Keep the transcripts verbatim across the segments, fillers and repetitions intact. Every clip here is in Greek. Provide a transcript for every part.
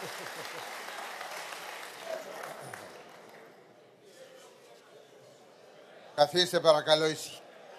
Καθίστε παρακαλώ ήσυχοι.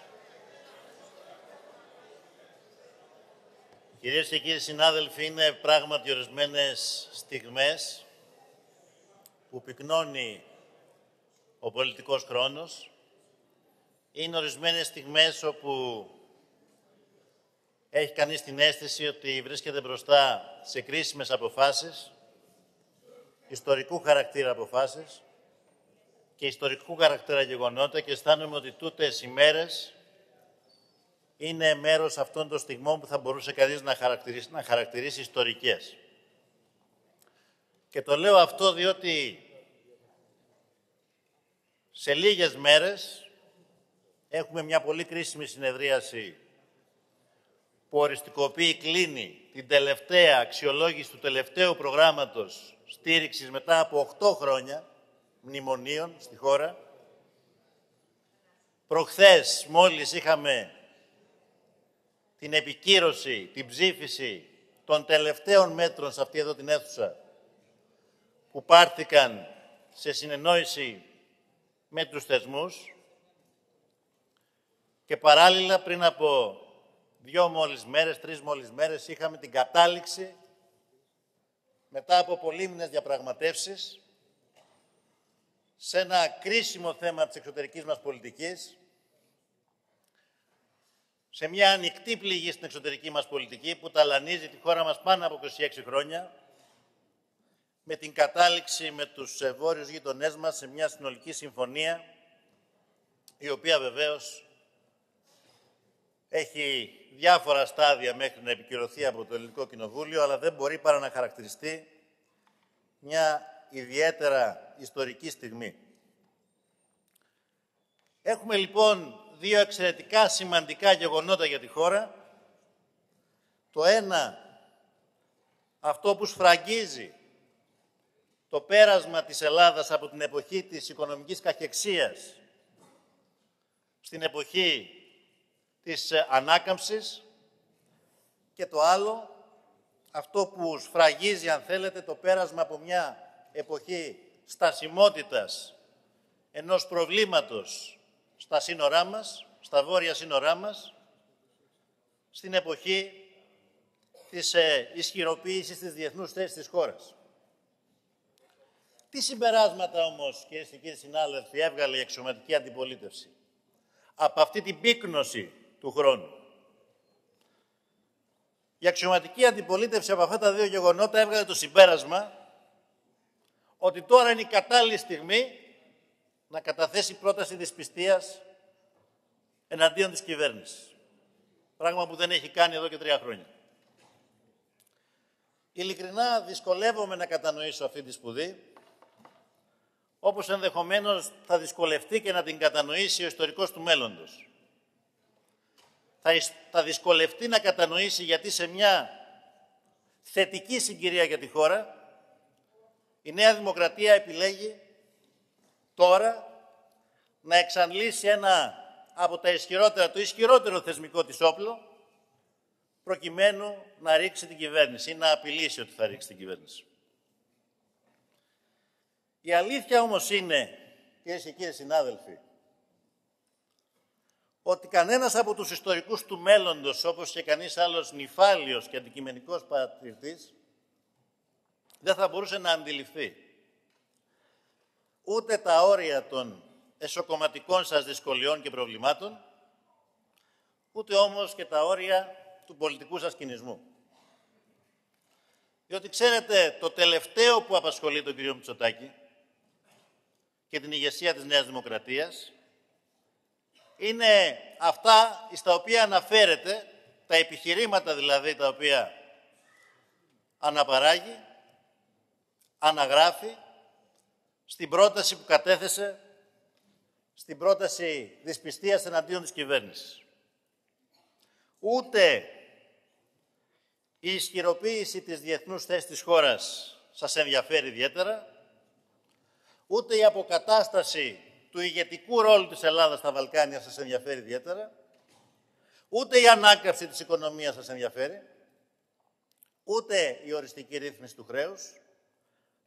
Κυρίες και κύριοι συνάδελφοι, είναι πράγματι ορισμένες στιγμές που πυκνώνει ο πολιτικός χρόνος. Είναι ορισμένες στιγμές όπου έχει κανείς την αίσθηση ότι βρίσκεται μπροστά σε κρίσιμες αποφάσεις, ιστορικού χαρακτήρα αποφάσεις και ιστορικού χαρακτήρα γεγονότα και αισθάνομαι ότι τούτες οι μέρες είναι μέρος αυτών των στιγμών που θα μπορούσε κανείς να χαρακτηρίσει, να χαρακτηρίσει ιστορικές. Και το λέω αυτό διότι σε λίγες μέρες έχουμε μια πολύ κρίσιμη συνεδρίαση που οριστικοποιεί, κλείνει την τελευταία αξιολόγηση του τελευταίου προγράμματος στήριξης μετά από οκτώ χρόνια μνημονίων στη χώρα. Προχθές μόλις είχαμε την επικύρωση, την ψήφιση των τελευταίων μέτρων σε αυτή εδώ την αίθουσα που πάρθηκαν σε συνεννόηση με τους θεσμούς και παράλληλα πριν από δύο μόλις μέρες, τρεις μόλις μέρες είχαμε την κατάληξη μετά από πολύμηνες διαπραγματεύσεις σε ένα κρίσιμο θέμα της εξωτερικής μας πολιτικής, σε μια ανοιχτή πληγή στην εξωτερική μας πολιτική που ταλανίζει τη χώρα μας πάνω από είκοσι έξι χρόνια, με την κατάληξη με τους βόρειους γειτονές μας σε μια συνολική συμφωνία, η οποία βεβαίως έχει διάφορα στάδια μέχρι να επικυρωθεί από το Ελληνικό Κοινοβούλιο, αλλά δεν μπορεί παρά να χαρακτηριστεί μια ιδιαίτερα ιστορική στιγμή. Έχουμε λοιπόν δύο εξαιρετικά σημαντικά γεγονότα για τη χώρα. Το ένα, αυτό που σφραγίζει το πέρασμα της Ελλάδας από την εποχή της οικονομικής καχεξίας στην εποχή της ανάκαμψης, και το άλλο, αυτό που σφραγίζει, αν θέλετε, το πέρασμα από μια εποχή στασιμότητας ενός προβλήματος στα σύνορά μας, στα βόρεια σύνορά μας, στην εποχή της ε, ισχυροποίησης της διεθνούς θέσης της χώρας. Τι συμπεράσματα όμως, κυρίες και κύριοι συνάδελφοι, έβγαλε η αξιωματική αντιπολίτευση από αυτή την πύκνωση του χρόνου? Η αξιωματική αντιπολίτευση από αυτά τα δύο γεγονότα έβγαλε το συμπέρασμα ότι τώρα είναι η κατάλληλη στιγμή να καταθέσει πρόταση δυσπιστίας εναντίον της κυβέρνησης. Πράγμα που δεν έχει κάνει εδώ και τρία χρόνια. Ειλικρινά δυσκολεύομαι να κατανοήσω αυτή τη σπουδή, όπως ενδεχομένως θα δυσκολευτεί και να την κατανοήσει ο ιστορικός του μέλλοντος. Θα, θα δυσκολευτεί να κατανοήσει γιατί σε μια θετική συγκυρία για τη χώρα η Νέα Δημοκρατία επιλέγει τώρα να εξαντλήσει ένα από τα ισχυρότερα, το ισχυρότερο θεσμικό της όπλο, προκειμένου να ρίξει την κυβέρνηση ή να απειλήσει ότι θα ρίξει την κυβέρνηση. Η αλήθεια όμως είναι, κυρίες και κύριοι συνάδελφοι, ότι κανένας από τους ιστορικούς του μέλλοντος, όπως και κανείς άλλος νηφάλιος και αντικειμενικός παρατηρητής, δεν θα μπορούσε να αντιληφθεί ούτε τα όρια των εσωκομματικών σας δυσκολιών και προβλημάτων, ούτε όμως και τα όρια του πολιτικού σας κινησμού. Διότι ξέρετε, το τελευταίο που απασχολεί τον κύριο Μητσοτάκη και την ηγεσία της Νέας Δημοκρατίας είναι αυτά στα οποία αναφέρεται, τα επιχειρήματα δηλαδή τα οποία αναπαράγει, αναγράφει στην πρόταση που κατέθεσε, στην πρόταση δυσπιστίας εναντίον της κυβέρνησης. Ούτε η ισχυροποίηση της διεθνούς θέσης της χώρας σας ενδιαφέρει ιδιαίτερα, ούτε η αποκατάσταση του ηγετικού ρόλου της Ελλάδας στα Βαλκάνια σας ενδιαφέρει ιδιαίτερα, ούτε η ανάκαμψη της οικονομίας σας ενδιαφέρει, ούτε η οριστική ρύθμιση του χρέους,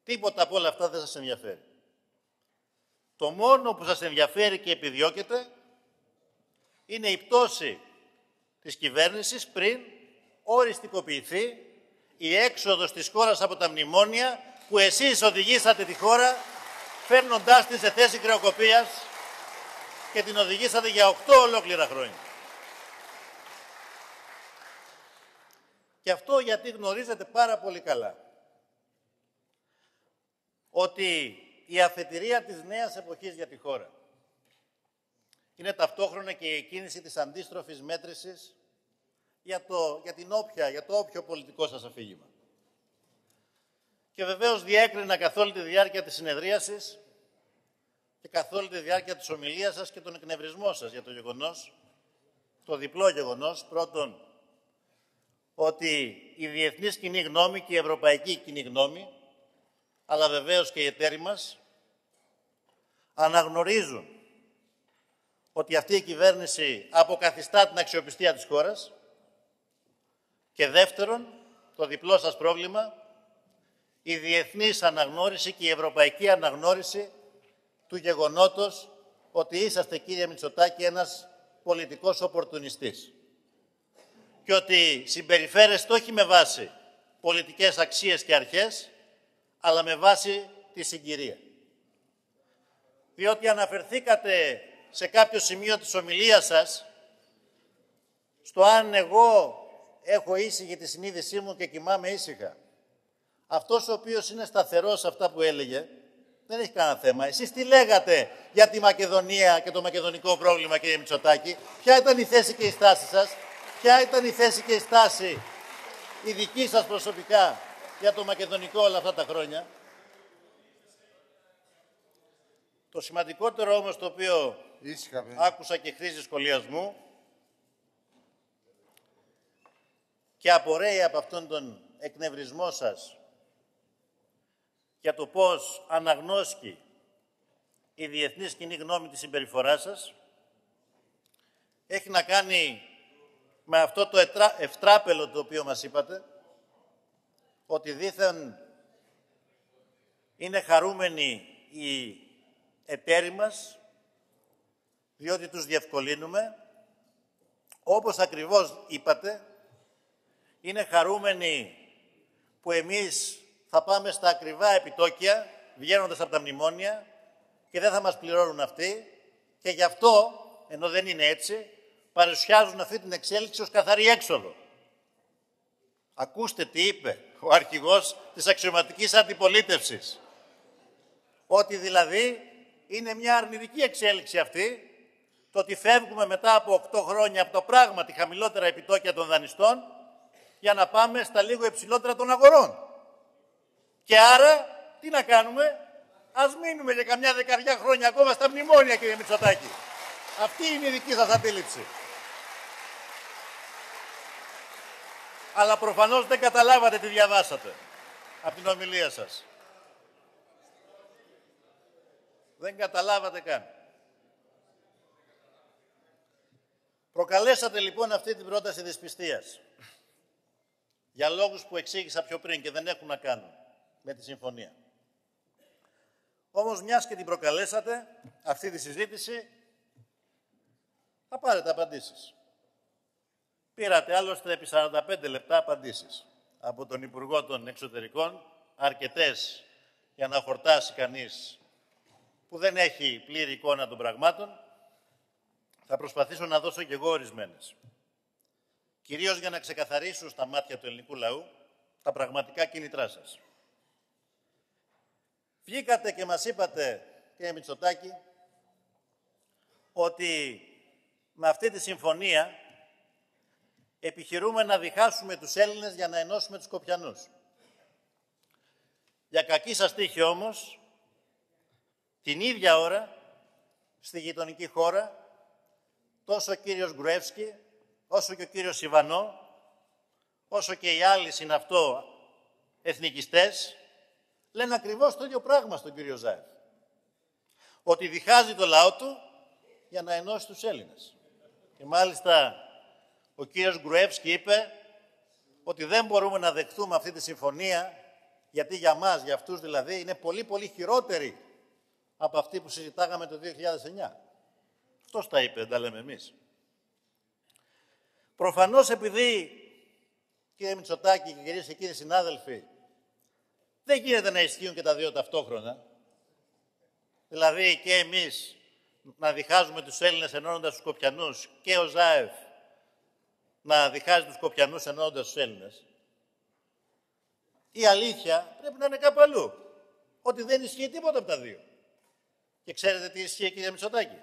Τίποτα από όλα αυτά δεν σας ενδιαφέρει. Το μόνο που σας ενδιαφέρει και επιδιώκεται είναι η πτώση της κυβέρνησης πριν οριστικοποιηθεί η έξοδος της χώρας από τα μνημόνια που εσείς οδηγήσατε τη χώρα φέρνοντάς την σε θέση χρεοκοπίας και την οδηγήσατε για οκτώ ολόκληρα χρόνια. Και αυτό γιατί γνωρίζετε πάρα πολύ καλά ότι η αφετηρία της νέας εποχής για τη χώρα είναι ταυτόχρονα και η κίνηση της αντίστροφης μέτρησης για το, για την όποια, για το όποιο πολιτικό σας αφήγημα. Και βεβαίως διέκρινα καθ' όλη τη διάρκεια της συνεδρίασης και καθ' όλη τη διάρκεια της ομιλίας σας και τον εκνευρισμό σας για το γεγονός, το διπλό γεγονός, πρώτον, ότι η διεθνής κοινή γνώμη και η ευρωπαϊκή κοινή γνώμη, αλλά βεβαίως και οι εταίροι μας, αναγνωρίζουν ότι αυτή η κυβέρνηση αποκαθιστά την αξιοπιστία της χώρας και δεύτερον, το διπλό σας πρόβλημα, η διεθνής αναγνώριση και η ευρωπαϊκή αναγνώριση του γεγονότος ότι είσαστε, κύριε Μητσοτάκη, ένας πολιτικός οπορτουνιστής και ότι συμπεριφέρεστε όχι με βάση πολιτικές αξίες και αρχές, αλλά με βάση τη συγκυρία. Διότι αναφερθήκατε σε κάποιο σημείο της ομιλίας σας στο αν εγώ έχω ήσυχη τη συνείδησή μου και κοιμάμαι ήσυχα. Αυτός ο οποίος είναι σταθερός σε αυτά που έλεγε, δεν έχει κανένα θέμα. Εσείς τι λέγατε για τη Μακεδονία και το μακεδονικό πρόβλημα, κύριε Μητσοτάκη? Ποια ήταν η θέση και η στάση σας? Ποια ήταν η θέση και η στάση η δική σας προσωπικά για το μακεδονικό όλα αυτά τα χρόνια? Το σημαντικότερο όμως το οποίο Ήσυχα, άκουσα και χρήζει σχολιασμού και απορρέει από αυτόν τον εκνευρισμό σας για το πώς αναγνώσκει η διεθνής κοινή γνώμη τη συμπεριφορά σας, έχει να κάνει με αυτό το ευτράπελο το οποίο μας είπατε, ότι δήθεν είναι χαρούμενοι οι εταίροι μας, διότι τους διευκολύνουμε, όπως ακριβώς είπατε, είναι χαρούμενοι που εμείς θα πάμε στα ακριβά επιτόκια, βγαίνοντας από τα μνημόνια και δεν θα μας πληρώνουν αυτοί και γι' αυτό, ενώ δεν είναι έτσι, παρουσιάζουν αυτή την εξέλιξη ως καθαρή έξοδο. Ακούστε τι είπε ο αρχηγός της αξιωματικής αντιπολίτευσης. Ότι δηλαδή είναι μια αρνητική εξέλιξη αυτή, το ότι φεύγουμε μετά από οκτώ χρόνια από το πράγματι χαμηλότερα επιτόκια των δανειστών για να πάμε στα λίγο υψηλότερα των αγορών. Και άρα, τι να κάνουμε? Ας μείνουμε για καμιά δεκαριά χρόνια ακόμα στα μνημόνια, κύριε Μητσοτάκη. Αυτή είναι η δική σας αντίληψη. Αλλά προφανώς δεν καταλάβατε τι διαβάσατε από την ομιλία σας. Δεν καταλάβατε καν. Προκαλέσατε λοιπόν αυτή την πρόταση δυσπιστίας για λόγους που εξήγησα πιο πριν και δεν έχουν να κάνουν με τη συμφωνία. Όμως μιας και την προκαλέσατε αυτή τη συζήτηση, θα πάρετε απαντήσεις. Πήρατε άλλωστε επί σαράντα πέντε λεπτά απαντήσεις από τον Υπουργό των Εξωτερικών, αρκετές για να χορτάσει κανείς που δεν έχει πλήρη εικόνα των πραγμάτων. Θα προσπαθήσω να δώσω και εγώ ορισμένες. Κυρίως για να ξεκαθαρίσω στα μάτια του ελληνικού λαού τα πραγματικά κίνητρά σας. Βγήκατε και μας είπατε, κύριε Μητσοτάκη, ότι με αυτή τη συμφωνία επιχειρούμε να διχάσουμε τους Έλληνες για να ενώσουμε τους Σκοπιανούς. Για κακή σας τύχη όμως, την ίδια ώρα, στη γειτονική χώρα, τόσο ο κύριος Γκρουεύσκι, όσο και ο κύριος Ιβανό, όσο και οι άλλοι συναυτό εθνικιστές, λένε ακριβώς το ίδιο πράγμα στον κύριο Ζάεφ. Ότι διχάζει το λαό του για να ενώσει τους Έλληνες. Και μάλιστα ο κύριος Γκρουεύσκι είπε ότι δεν μπορούμε να δεχτούμε αυτή τη συμφωνία Γιατί για μας, για αυτούς δηλαδή, είναι πολύ πολύ χειρότερη από αυτή που συζητάγαμε το δύο χιλιάδες εννιά. Αυτός τα είπε, δεν τα λέμε εμείς. Προφανώς επειδή, κύριε Μητσοτάκη και κυρίες και κύριοι συνάδελφοι, δεν γίνεται να ισχύουν και τα δύο ταυτόχρονα. Δηλαδή και εμείς να διχάζουμε τους Έλληνες ενώνοντας τους Σκοπιανούς και ο Ζάεφ να διχάζει τους Σκοπιανούς ενώνοντας τους Έλληνες. Η αλήθεια πρέπει να είναι κάπου αλλού. Ότι δεν ισχύει τίποτα από τα δύο. Και ξέρετε τι ισχύει, κύριε Μητσοτάκη?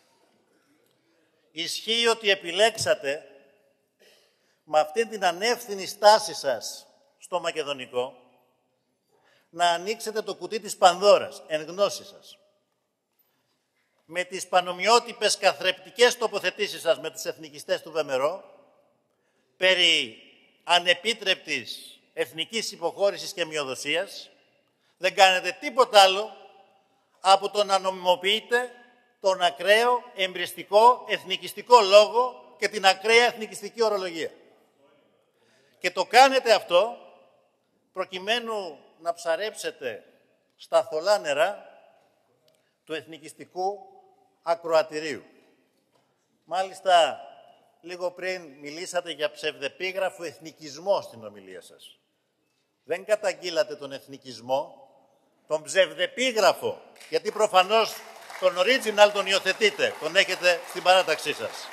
Ισχύει ότι επιλέξατε με αυτή την ανεύθυνη στάση σας στο μακεδονικό να ανοίξετε το κουτί της Πανδώρας, εν γνώση σας. Με τις πανομοιότυπες καθρεπτικές τοποθετήσεις σας με τους εθνικιστές του Βεμερό περί ανεπίτρεπτης εθνικής υποχώρησης και μειοδοσίας, δεν κάνετε τίποτα άλλο από το να νομιμοποιείτε τον ακραίο, εμπριστικό, εθνικιστικό λόγο και την ακραία εθνικιστική ορολογία. Και το κάνετε αυτό προκειμένου να ψαρέψετε στα θολά νερά του εθνικιστικού ακροατηρίου. Μάλιστα, λίγο πριν μιλήσατε για ψευδεπίγραφο εθνικισμό στην ομιλία σας. Δεν καταγγείλατε τον εθνικισμό, τον ψευδεπίγραφο, γιατί προφανώς τον original τον υιοθετείτε, τον έχετε στην παράταξή σας.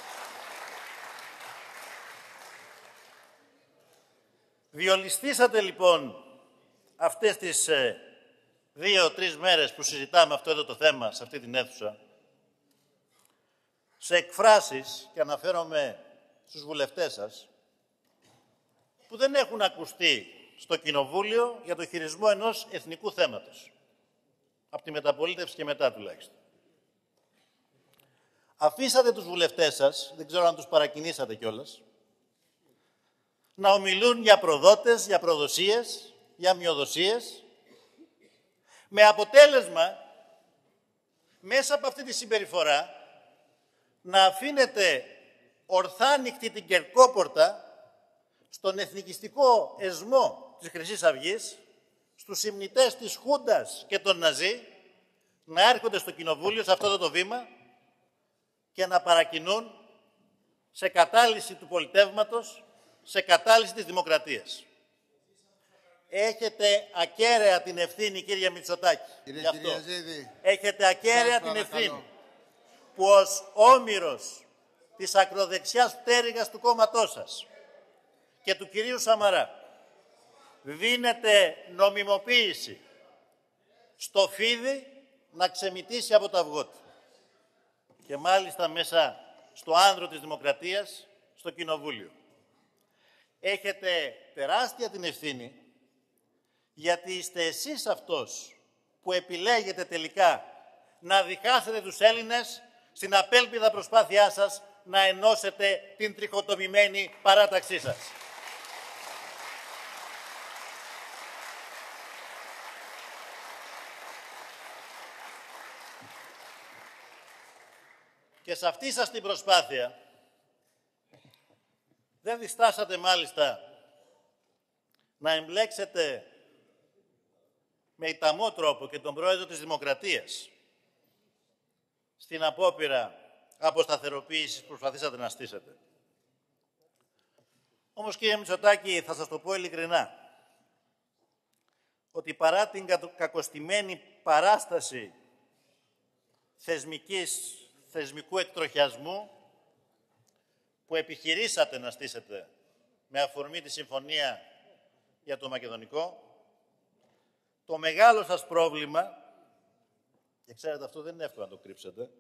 Διολιστήσατε λοιπόν αυτές τις ε, δύο-τρεις μέρες που συζητάμε αυτό εδώ το θέμα, σε αυτή την αίθουσα, σε εκφράσεις, και αναφέρομαι στους βουλευτές σας, που δεν έχουν ακουστεί στο Κοινοβούλιο για το χειρισμό ενός εθνικού θέματος. Από τη μεταπολίτευση και μετά τουλάχιστον. Αφήσατε τους βουλευτές σας, δεν ξέρω αν τους παρακινήσατε κιόλας, να ομιλούν για προδότες, για προδοσίες, για μειοδοσίες, με αποτέλεσμα, μέσα από αυτή τη συμπεριφορά, να αφήνετε ορθάνικτη την κερκόπορτα στον εθνικιστικό εσμό της Χρυσής Αυγής, στους συμνητές της Χούντας και των Ναζί, να έρχονται στο Κοινοβούλιο, σε αυτό το βήμα, και να παρακινούν σε κατάλυση του πολιτεύματος, σε κατάλυση της δημοκρατίας. Έχετε ακέραια την ευθύνη, κύριε Μητσοτάκη. Κύριε γι' αυτό. Κυριαζίδη, Έχετε ακέραια σας την παρακαλώ. ευθύνη που ως όμηρος της ακροδεξιάς πτέρυγας του κόμματός σας και του κυρίου Σαμαρά δίνετε νομιμοποίηση στο φίδι να ξεμητήσει από το αυγό του. Και μάλιστα μέσα στο άνδρο της δημοκρατίας, στο Κοινοβούλιο. Έχετε τεράστια την ευθύνη, γιατί είστε εσείς αυτός που επιλέγετε τελικά να διχάσετε τους Έλληνες στην απέλπιδα προσπάθειά σας να ενώσετε την τριχοτομημένη παράταξή σας. Και σε αυτή σας την προσπάθεια δεν διστάσατε μάλιστα να εμπλέξετε με ηταμό τρόπο και τον πρόεδρο της Δημοκρατίας στην απόπειρα αποσταθεροποίησης που προσπαθήσατε να στήσετε. Όμως, κύριε Μητσοτάκη, θα σας το πω ειλικρινά, ότι παρά την κακοστημένη παράσταση θεσμικής, θεσμικού εκτροχιασμού που επιχειρήσατε να στήσετε με αφορμή τη συμφωνία για το μακεδονικό, το μεγάλο σας πρόβλημα, και ξέρετε αυτό δεν είναι εύκολο να το κρύψετε,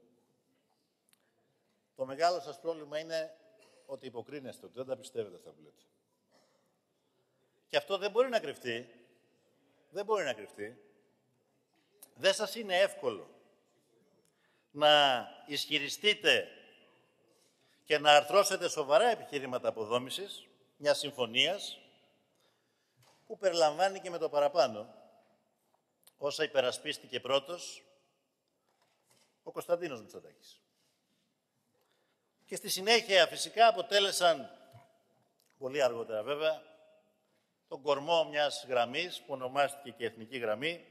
το μεγάλο σας πρόβλημα είναι ότι υποκρίνεστε, ότι δεν τα πιστεύετε αυτά που λέτε. Και αυτό δεν μπορεί να κρυφτεί, δεν μπορεί να κρυφτεί. Δεν σας είναι εύκολο να ισχυριστείτε και να αρθρώσετε σοβαρά επιχειρήματα αποδόμησης μιας συμφωνίας που περιλαμβάνει και με το παραπάνω όσα υπερασπίστηκε πρώτος ο Κωνσταντίνος Μητσοτάκης. Και στη συνέχεια φυσικά αποτέλεσαν, πολύ αργότερα βέβαια, τον κορμό μιας γραμμής που ονομάστηκε και Εθνική Γραμμή,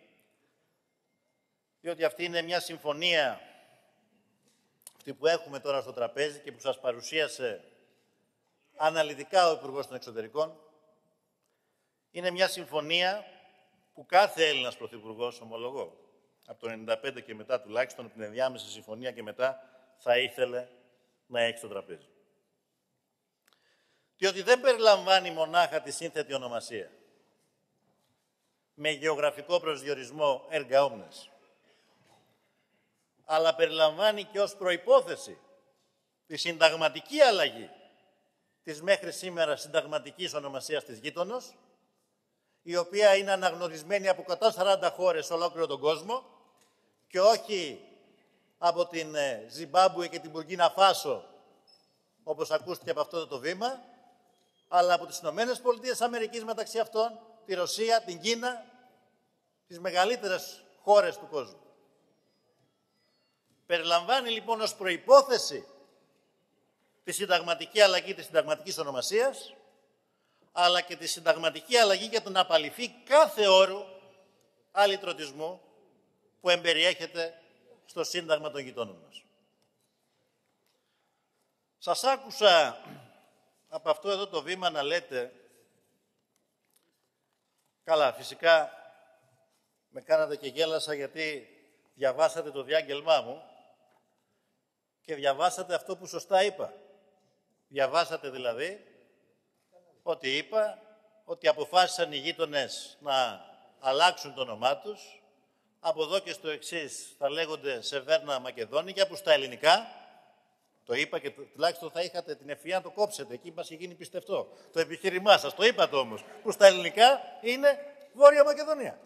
διότι αυτή είναι μια συμφωνία αυτή που έχουμε τώρα στο τραπέζι και που σας παρουσίασε αναλυτικά ο Υπουργός των Εξωτερικών. Είναι μια συμφωνία που κάθε Έλληνας Πρωθυπουργός, ομολογώ, από το ενενήντα πέντε και μετά τουλάχιστον, την ενδιάμεση συμφωνία και μετά, θα ήθελε να έχει στο τραπέζι. Διότι δεν περιλαμβάνει μονάχα τη σύνθετη ονομασία με γεωγραφικό προσδιορισμό έργα όμνες, αλλά περιλαμβάνει και ως προϋπόθεση τη συνταγματική αλλαγή της μέχρι σήμερα συνταγματικής ονομασίας της γείτονος, η οποία είναι αναγνωρισμένη από εκατόν σαράντα χώρες σε ολόκληρο τον κόσμο και όχι από την Ζιμπάμπουε και την Μπουρκίνα Φάσο, όπως ακούστηκε από αυτό το βήμα, αλλά από τις Ηνωμένες Πολιτείες Αμερικής μεταξύ αυτών, τη Ρωσία, την Κίνα, τις μεγαλύτερες χώρες του κόσμου. Περιλαμβάνει λοιπόν ως προϋπόθεση τη συνταγματική αλλαγή της συνταγματικής ονομασίας, αλλά και τη συνταγματική αλλαγή για τον απαλυφή κάθε όρου αλυτρωτισμού που εμπεριέχεται στο Σύνταγμα των γειτόνων μας. Σας άκουσα από αυτό εδώ το βήμα να λέτε, καλά, φυσικά με κάνατε και γέλασα γιατί διαβάσατε το διάγγελμά μου και διαβάσατε αυτό που σωστά είπα. Διαβάσατε δηλαδή ότι είπα ότι αποφάσισαν οι γείτονες να αλλάξουν το όνομά τους. Από εδώ και στο εξής θα λέγονται Σεβέρνα Μακεδόνια, που στα ελληνικά, το είπα και τουλάχιστον θα είχατε την ευφυΐα να το κόψετε, εκεί μας είχε γίνει πιστευτό. Το επιχείρημά σας, το είπατε όμως, που στα ελληνικά είναι Βόρεια Μακεδονία.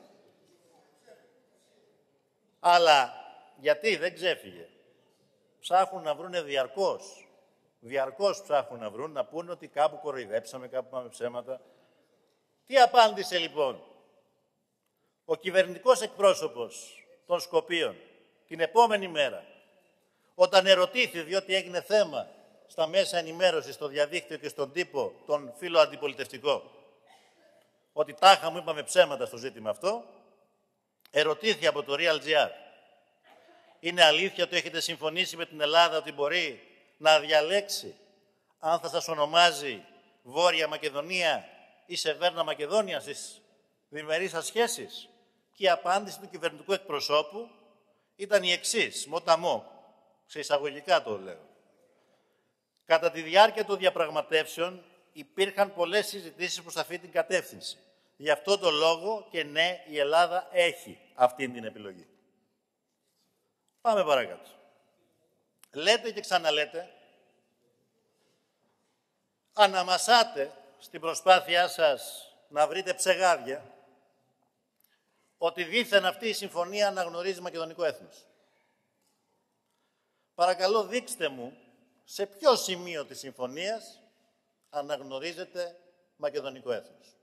Αλλά γιατί δεν ξέφυγε. Ψάχνουν να βρούνε διαρκώς. Διαρκώς ψάχνουν να βρουν, να πούνε ότι κάπου κοροϊδέψαμε, κάπου πάμε ψέματα. Τι απάντησε λοιπόν ο κυβερνητικός εκπρόσωπος των Σκοπίων την επόμενη μέρα, όταν ερωτήθη, διότι έγινε θέμα στα μέσα ενημέρωσης, στο διαδίκτυο και στον τύπο, τον φίλο αντιπολιτευτικό, ότι τάχα μου είπαμε ψέματα στο ζήτημα αυτό, ερωτήθη από το Real.gr. Είναι αλήθεια ότι έχετε συμφωνήσει με την Ελλάδα ότι μπορεί να διαλέξει αν θα σας ονομάζει Βόρεια Μακεδονία ή Σεβέρνα Μακεδόνια στις διμερείς σας σχέσεις? Και η απάντηση του κυβερνητικού εκπροσώπου ήταν η εξής, μοταμό, σε εισαγωγικά το λέω. Κατά τη διάρκεια των διαπραγματεύσεων υπήρχαν πολλές συζητήσεις προς αυτή την κατεύθυνση. Γι' αυτό το λόγο και ναι, η Ελλάδα έχει αυτή την επιλογή. Πάμε παρακάτω. Λέτε και ξαναλέτε, αναμασάτε στην προσπάθειά σας να βρείτε ψεγάδια ότι δήθεν αυτή η συμφωνία αναγνωρίζει μακεδονικό έθνος. Παρακαλώ δείξτε μου σε ποιο σημείο της συμφωνίας αναγνωρίζεται μακεδονικό έθνος.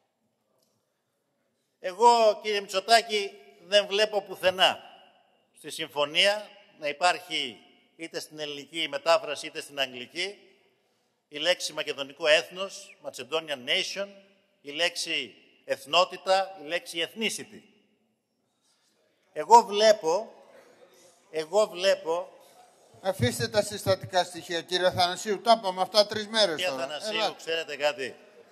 Εγώ, κύριε Μητσοτάκη, δεν βλέπω πουθενά στη συμφωνία να υπάρχει είτε στην ελληνική μετάφραση είτε στην αγγλική η λέξη μακεδονικό έθνος, Macedonian Nation, η λέξη εθνότητα, η λέξη ethnicity. Εγώ βλέπω, εγώ βλέπω... Αφήστε τα συστατικά στοιχεία, κύριε Θανασίου. Τα είπαμε αυτά τρεις μέρες Κύριε τώρα. Θανασίου, Έλα. ξέρετε κάτι.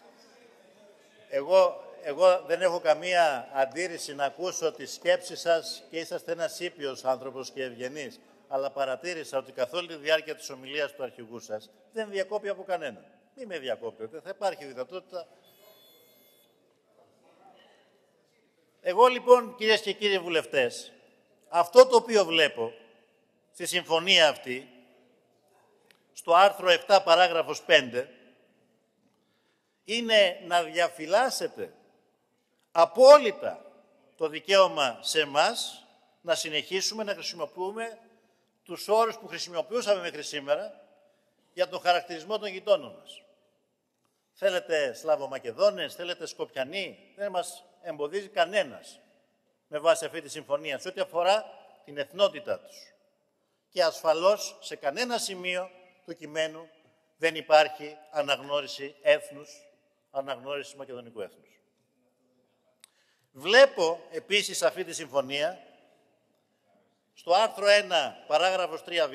Εγώ, εγώ δεν έχω καμία αντίρρηση να ακούσω τις σκέψεις σας και είσαστε ένας ήπιος άνθρωπος και ευγενής. Αλλά παρατήρησα ότι καθ' όλη τη διάρκεια της ομιλίας του αρχηγού σας δεν διακόπη από κανέναν. Μην με διακόπτετε, θα υπάρχει δυνατότητα. Εγώ λοιπόν, κυρίες και κύριοι βουλευτές, αυτό το οποίο βλέπω στη συμφωνία αυτή, στο άρθρο επτά παράγραφος πέντε, είναι να διαφυλάσσετε απόλυτα το δικαίωμα σε εμάς να συνεχίσουμε να χρησιμοποιούμε τους όρους που χρησιμοποιούσαμε μέχρι σήμερα για τον χαρακτηρισμό των γειτόνων μας. Θέλετε Σλαβομακεδόνες, θέλετε Σκοπιανοί, δεν μας εμποδίζει κανένας με βάση αυτή τη συμφωνία σε ό,τι αφορά την εθνότητά τους. Και ασφαλώς σε κανένα σημείο του κειμένου δεν υπάρχει αναγνώριση έθνους αναγνώρισης του μακεδονικού έθνους. Βλέπω επίσης αυτή τη συμφωνία, στο άρθρο ένα, παράγραφος τρία β,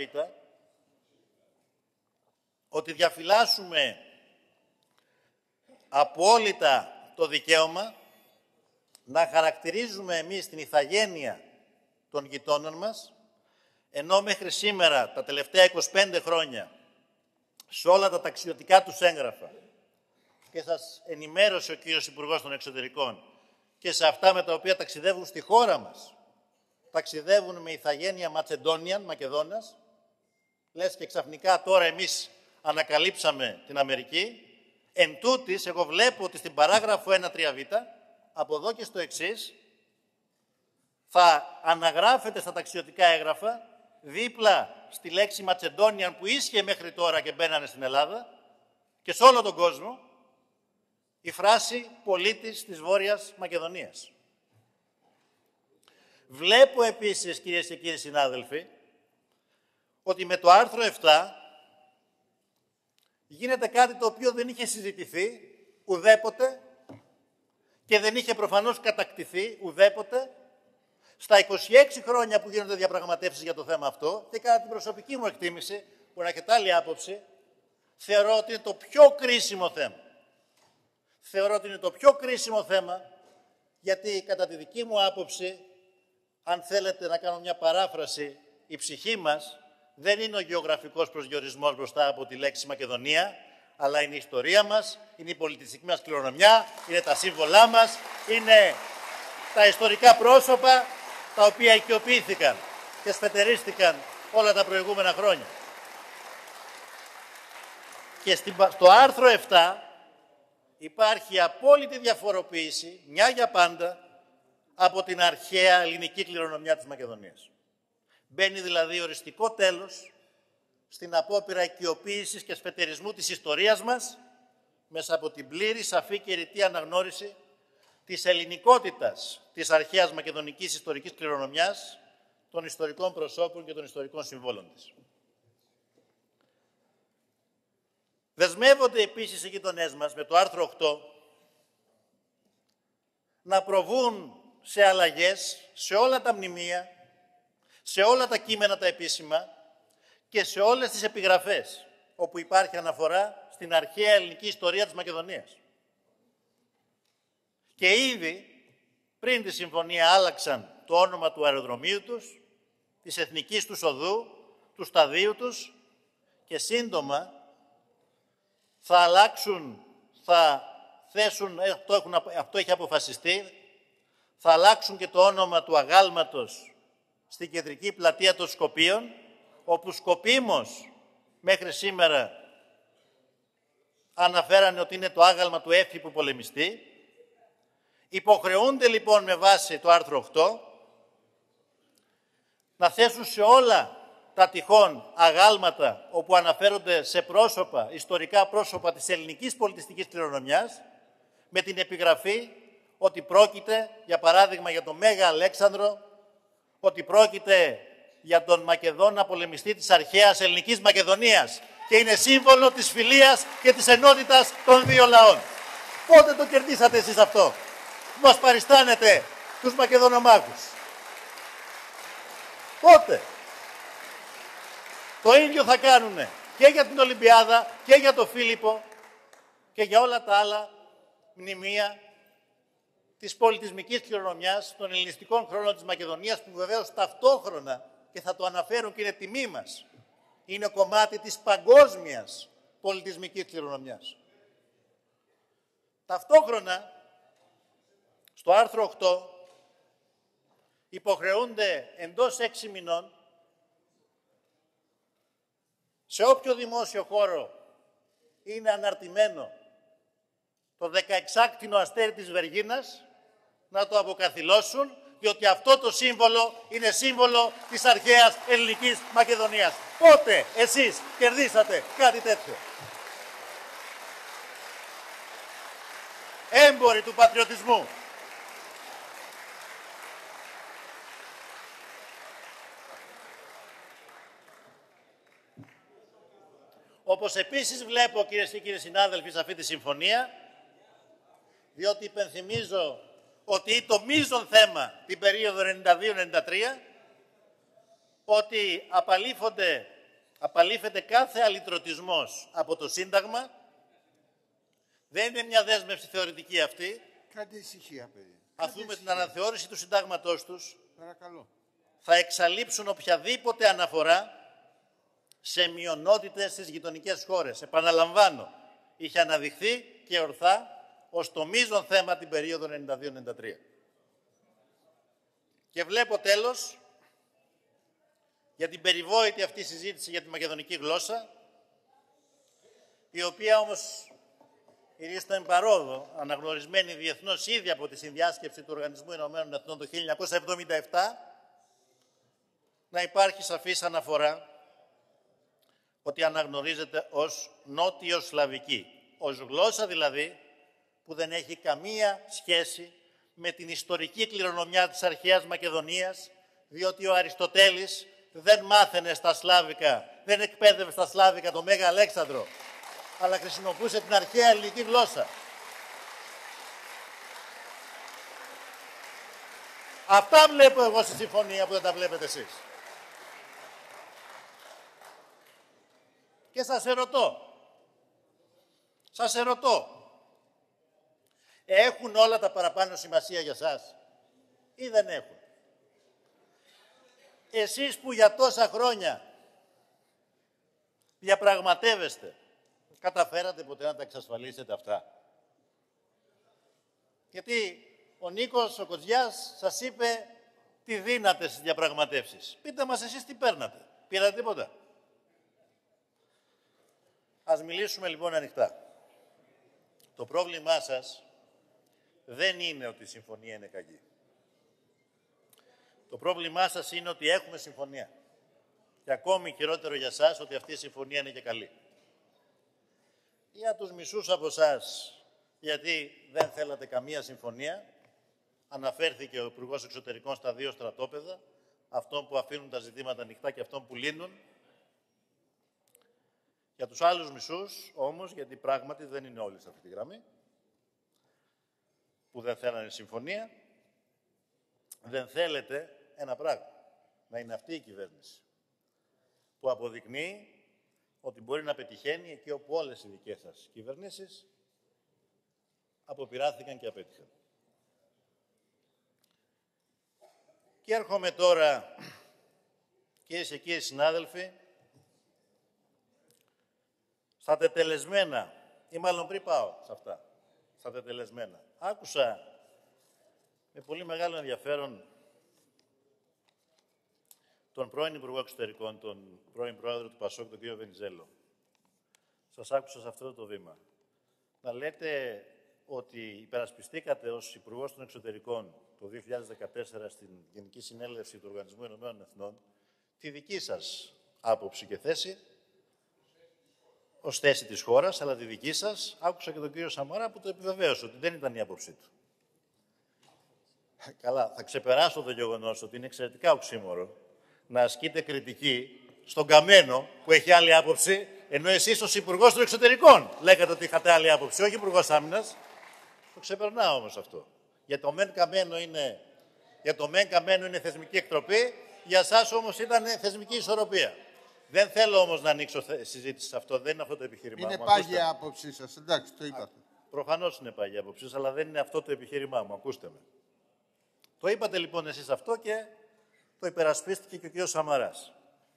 ότι διαφυλάσσουμε απόλυτα το δικαίωμα να χαρακτηρίζουμε εμείς την ηθαγένεια των γειτόνων μας, ενώ μέχρι σήμερα, τα τελευταία είκοσι πέντε χρόνια, σε όλα τα ταξιδιωτικά τους έγγραφα, και σας ενημέρωσε ο κύριος Υπουργός των Εξωτερικών, και σε αυτά με τα οποία ταξιδεύουν στη χώρα μας, ταξιδεύουν με ηθαγένεια Ματσεντόνιαν, Μακεδόνας, λες και ξαφνικά τώρα εμείς ανακαλύψαμε την Αμερική. Εν τούτης, εγώ βλέπω ότι στην παράγραφο ένα τρία β, από εδώ και στο εξής, θα αναγράφεται στα ταξιδιωτικά έγγραφα, δίπλα στη λέξη Ματσεντόνιαν που ίσχυε μέχρι τώρα και μπαίνανε στην Ελλάδα και σε όλο τον κόσμο, η φράση πολίτης της Βόρειας Μακεδονίας. Βλέπω επίσης, κυρίες και κύριοι συνάδελφοι, ότι με το άρθρο επτά γίνεται κάτι το οποίο δεν είχε συζητηθεί ουδέποτε και δεν είχε προφανώς κατακτηθεί ουδέποτε στα είκοσι έξι χρόνια που γίνονται διαπραγματεύσεις για το θέμα αυτό, και κατά την προσωπική μου εκτίμηση, που να έχετε άλλη άποψη, θεωρώ ότι είναι το πιο κρίσιμο θέμα. Θεωρώ ότι είναι το πιο κρίσιμο θέμα, γιατί κατά τη δική μου άποψη, αν θέλετε να κάνω μια παράφραση, η ψυχή μας δεν είναι ο γεωγραφικός προσδιορισμός μπροστά από τη λέξη Μακεδονία, αλλά είναι η ιστορία μας, είναι η πολιτιστική μας κληρονομιά, είναι τα σύμβολά μας, είναι τα ιστορικά πρόσωπα τα οποία οικειοποιήθηκαν και σφετερίστηκαν όλα τα προηγούμενα χρόνια. Και στο άρθρο επτά υπάρχει απόλυτη διαφοροποίηση, μια για πάντα, από την αρχαία ελληνική κληρονομιά της Μακεδονίας. Μπαίνει δηλαδή οριστικό τέλος στην απόπειρα οικειοποίησης και σφετερισμού της ιστορίας μας, μέσα από την πλήρη, σαφή και ρητή αναγνώριση της ελληνικότητας της αρχαίας μακεδονικής ιστορικής κληρονομιάς, των ιστορικών προσώπων και των ιστορικών συμβόλων της. Δεσμεύονται επίσης οι γείτονές μας με το άρθρο οκτώ να προβούν σε αλλαγές σε όλα τα μνημεία, σε όλα τα κείμενα τα επίσημα και σε όλες τις επιγραφές όπου υπάρχει αναφορά στην αρχαία ελληνική ιστορία της Μακεδονίας. Και ήδη πριν τη συμφωνία άλλαξαν το όνομα του αεροδρομίου τους, της εθνικής τους οδού, του σταδίου τους, και σύντομα θα αλλάξουν, θα θέσουν, αυτό, έχουν, αυτό έχει αποφασιστεί, θα αλλάξουν και το όνομα του αγάλματος στην κεντρική πλατεία των Σκοπίων, όπου σκοπίμως μέχρι σήμερα αναφέρανε ότι είναι το άγαλμα του έφυπου πολεμιστή. Υποχρεούνται λοιπόν με βάση το άρθρο οκτώ να θέσουν σε όλα τα τυχόν αγάλματα όπου αναφέρονται σε πρόσωπα, ιστορικά πρόσωπα της ελληνικής πολιτιστικής κληρονομιάς, με την επιγραφή ότι πρόκειται, για παράδειγμα, για τον Μέγα Αλέξανδρο, ότι πρόκειται για τον Μακεδόνα πολεμιστή της αρχαίας ελληνικής Μακεδονίας και είναι σύμβολο της φιλίας και της ενότητας των δύο λαών. Πότε το κερδίσατε εσείς αυτό? Μας παριστάνετε τους Μακεδονομάχους. Πότε? Το ίδιο θα κάνουν και για την Ολυμπιάδα και για το Φίλιππο και για όλα τα άλλα μνημεία της πολιτισμικής κληρονομιάς των ελληνιστικών χρόνων της Μακεδονίας, που βεβαίως ταυτόχρονα, και θα το αναφέρουν και είναι τιμή μας, είναι κομμάτι της παγκόσμιας πολιτισμικής κληρονομιάς. Ταυτόχρονα, στο άρθρο οκτώ, υποχρεούνται εντός έξι μηνών σε όποιο δημόσιο χώρο είναι αναρτημένο το δεκαεξάκτηνο αστέρι της Βεργίνας να το αποκαθιλώσουν, διότι αυτό το σύμβολο είναι σύμβολο της αρχαίας ελληνικής Μακεδονίας. Πότε εσείς κερδίσατε κάτι τέτοιο? Έμποροι του πατριωτισμού. Όπως επίσης βλέπω, κυρίες και κύριοι συνάδελφοι, σε αυτή τη συμφωνία, διότι υπενθυμίζω ότι το μείζον θέμα την περίοδο ενενήντα δύο ενενήντα τρία, ότι απαλήφονται, απαλήφεται κάθε αλυτρωτισμός από το Σύνταγμα. Δεν είναι μια δέσμευση θεωρητική αυτή. Κάντε ησυχία, παιδί. Αφού με την αναθεώρηση του συντάγματός τους Παρακαλώ. θα εξαλείψουν οποιαδήποτε αναφορά σε μειονότητες στις γειτονικές χώρες. Επαναλαμβάνω, είχε αναδειχθεί και ορθά ως το μείζον θέμα την περίοδο ενενήντα δύο ενενήντα τρία. Και βλέπω τέλος, για την περιβόητη αυτή συζήτηση για τη μακεδονική γλώσσα, η οποία όμως ηρίστο εν παρόδο, αναγνωρισμένη διεθνώς ήδη από τη συνδιάσκεψη του Οργανισμού Ηνωμένων Εθνών το χίλια εννιακόσια εβδομήντα επτά, να υπάρχει σαφής αναφορά ότι αναγνωρίζεται ως νότιο-σλαβική, ως γλώσσα δηλαδή που δεν έχει καμία σχέση με την ιστορική κληρονομιά της αρχαίας Μακεδονίας, διότι ο Αριστοτέλης δεν μάθαινε στα σλάβικα, δεν εκπαίδευε στα σλάβικα το Μέγα Αλέξανδρο, αλλά χρησιμοποιούσε την αρχαία ελληνική γλώσσα. Αυτά βλέπω εγώ στη συμφωνία που δεν τα βλέπετε εσείς. Και σας ερωτώ, σας ερωτώ, έχουν όλα τα παραπάνω σημασία για σας ή δεν έχουν? Εσείς που για τόσα χρόνια διαπραγματεύεστε, καταφέρατε ποτέ να τα εξασφαλίσετε αυτά? Γιατί ο Νίκος, ο Κοτζιάς, σας είπε τι δίνατε στις διαπραγματεύσεις. Πείτε μας εσείς τι παίρνατε. Πήρατε τίποτα? Ας μιλήσουμε λοιπόν ανοιχτά. Το πρόβλημά σας δεν είναι ότι η συμφωνία είναι κακή. Το πρόβλημά σας είναι ότι έχουμε συμφωνία. Και ακόμη χειρότερο για σας ότι αυτή η συμφωνία είναι και καλή. Για τους μισούς από εσάς, γιατί δεν θέλατε καμία συμφωνία, αναφέρθηκε ο Υπουργός Εξωτερικών στα δύο στρατόπεδα, αυτών που αφήνουν τα ζητήματα ανοιχτά και αυτών που λύνουν. Για τους άλλους μισούς, όμως, γιατί πράγματι δεν είναι όλοι σε αυτή τη γραμμή, που δεν θέλανε συμφωνία, δεν θέλετε ένα πράγμα, να είναι αυτή η κυβέρνηση, που αποδεικνύει ότι μπορεί να πετυχαίνει εκεί όπου όλες οι δικές σας κυβερνήσεις αποπειράθηκαν και απέτυχαν. Και έρχομαι τώρα, κυρίες και κύριοι συνάδελφοι, στα τετελεσμένα, ή μάλλον πριν πάω σε αυτά, στα τετελεσμένα. Άκουσα με πολύ μεγάλο ενδιαφέρον τον πρώην Υπουργό Εξωτερικών, τον πρώην Πρόεδρο του Πασόκ, τον κύριο Βενιζέλο. Σας άκουσα σε αυτό το βήμα. Να λέτε ότι υπερασπιστήκατε ως Υπουργός των Εξωτερικών το δύο χιλιάδες δεκατέσσερα στην Γενική Συνέλευση του Οργανισμού Ηνωμένων Εθνών τη δική σας άποψη και θέση ως θέση της χώρας, αλλά τη δική σας. Άκουσα και τον κύριο Σαμαρά που το επιβεβαίωσε ότι δεν ήταν η άποψή του. Καλά, θα ξεπεράσω το γεγονός ότι είναι εξαιρετικά οξύμορο να ασκείτε κριτική στον Καμένο που έχει άλλη άποψη, ενώ εσείς ως Υπουργός των Εξωτερικών λέγατε ότι είχατε άλλη άποψη, όχι Υπουργός Άμυνας. Το ξεπερνάω όμως αυτό. Για το μεν Καμένο είναι, για το μεν Καμένο είναι θεσμική εκτροπή, για σας όμως ήταν θεσμική ισορροπία. Δεν θέλω όμως να ανοίξω συζήτηση σε αυτό, δεν είναι αυτό το επιχείρημά μου. Είναι πάγια άποψή σας, εντάξει, το είπατε. Προφανώς είναι πάγια άποψή σας, αλλά δεν είναι αυτό το επιχείρημά μου, ακούστε με. Το είπατε λοιπόν εσείς αυτό και το υπερασπίστηκε και ο κύριος Σαμαράς.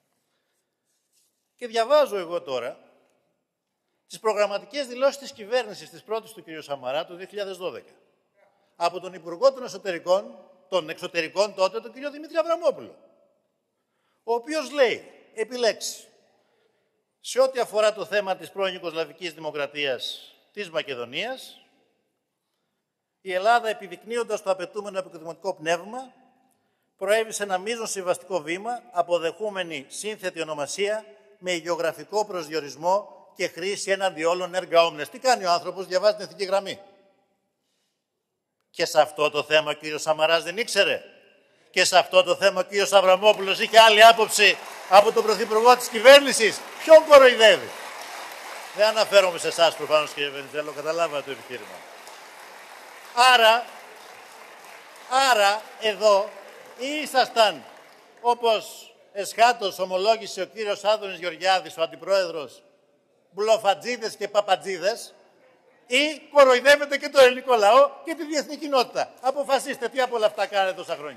Και διαβάζω εγώ τώρα τις προγραμματικές δηλώσεις της κυβέρνησης της πρώτης του κύριου Σαμαρά το δύο χιλιάδες δώδεκα. Από τον Υπουργό των Εσωτερικών, των Εξωτερικών τότε, τον κύριο Δημήτρη Αβραμόπουλο. Ο οποίος λέει, επιλέξει, σε ό,τι αφορά το θέμα της πρώην Ιουγκοσλαβικής Δημοκρατίας της Μακεδονίας, η Ελλάδα, επιδεικνύοντας το απαιτούμενο επικοδημοτικό πνεύμα, προέβη σε ένα μείζον συμβαστικό βήμα, αποδεχούμενη σύνθετη ονομασία με γεωγραφικό προσδιορισμό και χρήση έναντι όλων έργα όμνες. Τι κάνει ο άνθρωπος, διαβάζει την εθνική γραμμή. Και σε αυτό το θέμα ο κύριος Σαμαράς δεν ήξερε. Και σε αυτό το θέμα ο κύριος Αβραμόπουλος είχε άλλη άποψη από τον Πρωθυπουργό της κυβέρνησης. Ποιον κοροϊδεύει? Δεν αναφέρομαι σε εσάς προφανώς, κύριε Βενιζέλο, καταλάβατε το επιχείρημα. Άρα, άρα εδώ ήσασταν, όπως εσχάτως ομολόγησε ο κύριος Άδωνης Γεωργιάδης, ο αντιπρόεδρος, μπλοφατζίδες και παπατζίδες, ή κοροϊδεύετε και το ελληνικό λαό και τη διεθνή κοινότητα. Αποφασίστε τι από όλα αυτά κάνετε τόσα χρόνια.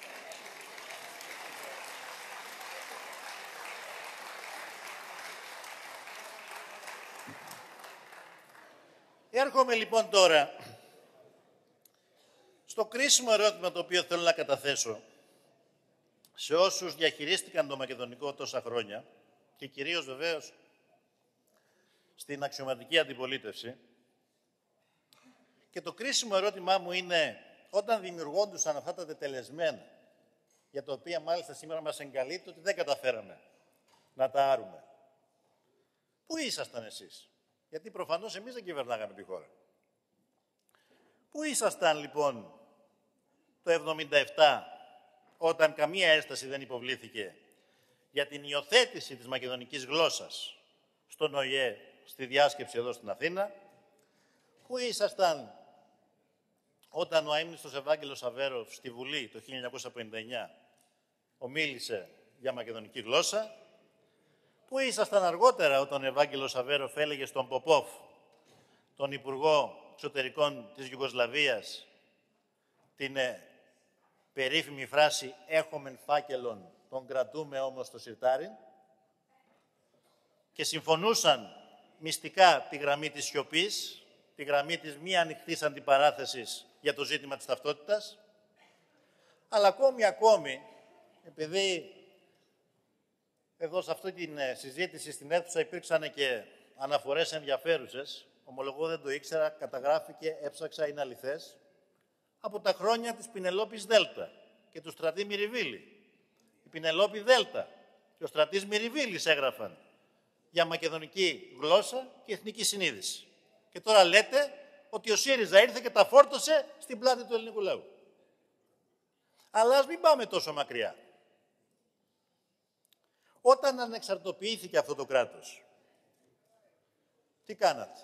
Έρχομαι λοιπόν τώρα στο κρίσιμο ερώτημα το οποίο θέλω να καταθέσω σε όσους διαχειρίστηκαν το μακεδονικό τόσα χρόνια και κυρίως βεβαίως στην αξιωματική αντιπολίτευση. Και το κρίσιμο ερώτημά μου είναι, όταν δημιουργόντουσαν αυτά τα τετελεσμένα, για τα οποία μάλιστα σήμερα μας εγκαλείται ότι δεν καταφέραμε να τα άρουμε, πού ήσασταν εσείς? Γιατί προφανώς εμείς δεν κυβερνάγαμε τη χώρα. Πού ήσασταν λοιπόν το εβδομήντα επτά, όταν καμία ένσταση δεν υποβλήθηκε για την υιοθέτηση της μακεδονικής γλώσσας στον Ο Ε Ε, στη διάσκεψη εδώ στην Αθήνα? Πού ήσασταν όταν ο αείμνηστος Ευάγγελος Αβέροφ στη Βουλή το χίλια εννιακόσια πενήντα εννιά ομίλησε για μακεδονική γλώσσα? Πού ήσασταν αργότερα όταν ο Ευάγγελος Αβέροφ έλεγε στον Ποπόφ, τον Υπουργό Εξωτερικών της Ιουγκοσλαβίας, την ε, περίφημη φράση «Έχομεν φάκελον, τον κρατούμε όμως στο σιρτάρι», και συμφωνούσαν μυστικά τη γραμμή της σιωπής, τη γραμμή της μη ανοιχτής αντιπαράθεσης για το ζήτημα της ταυτότητας? Αλλά ακόμη, ακόμη, επειδή εδώ σε αυτή τη συζήτηση στην αίθουσα υπήρξαν και αναφορές ενδιαφέρουσες, ομολογώ δεν το ήξερα, καταγράφηκε, έψαξα, είναι αληθές, από τα χρόνια της Πινελόπης Δέλτα και του Στρατή Μυριβίλη. Η Πινελόπη Δέλτα και ο Στρατής Μυριβίλης έγραφαν για μακεδονική γλώσσα και εθνική συνείδηση. Και τώρα λέτε ότι ο ΣΥΡΙΖΑ ήρθε και τα φόρτωσε στην πλάτη του ελληνικού λαού. Αλλά ας μην πάμε τόσο μακριά. Όταν ανεξαρτοποιήθηκε αυτό το κράτος, τι κάνατε?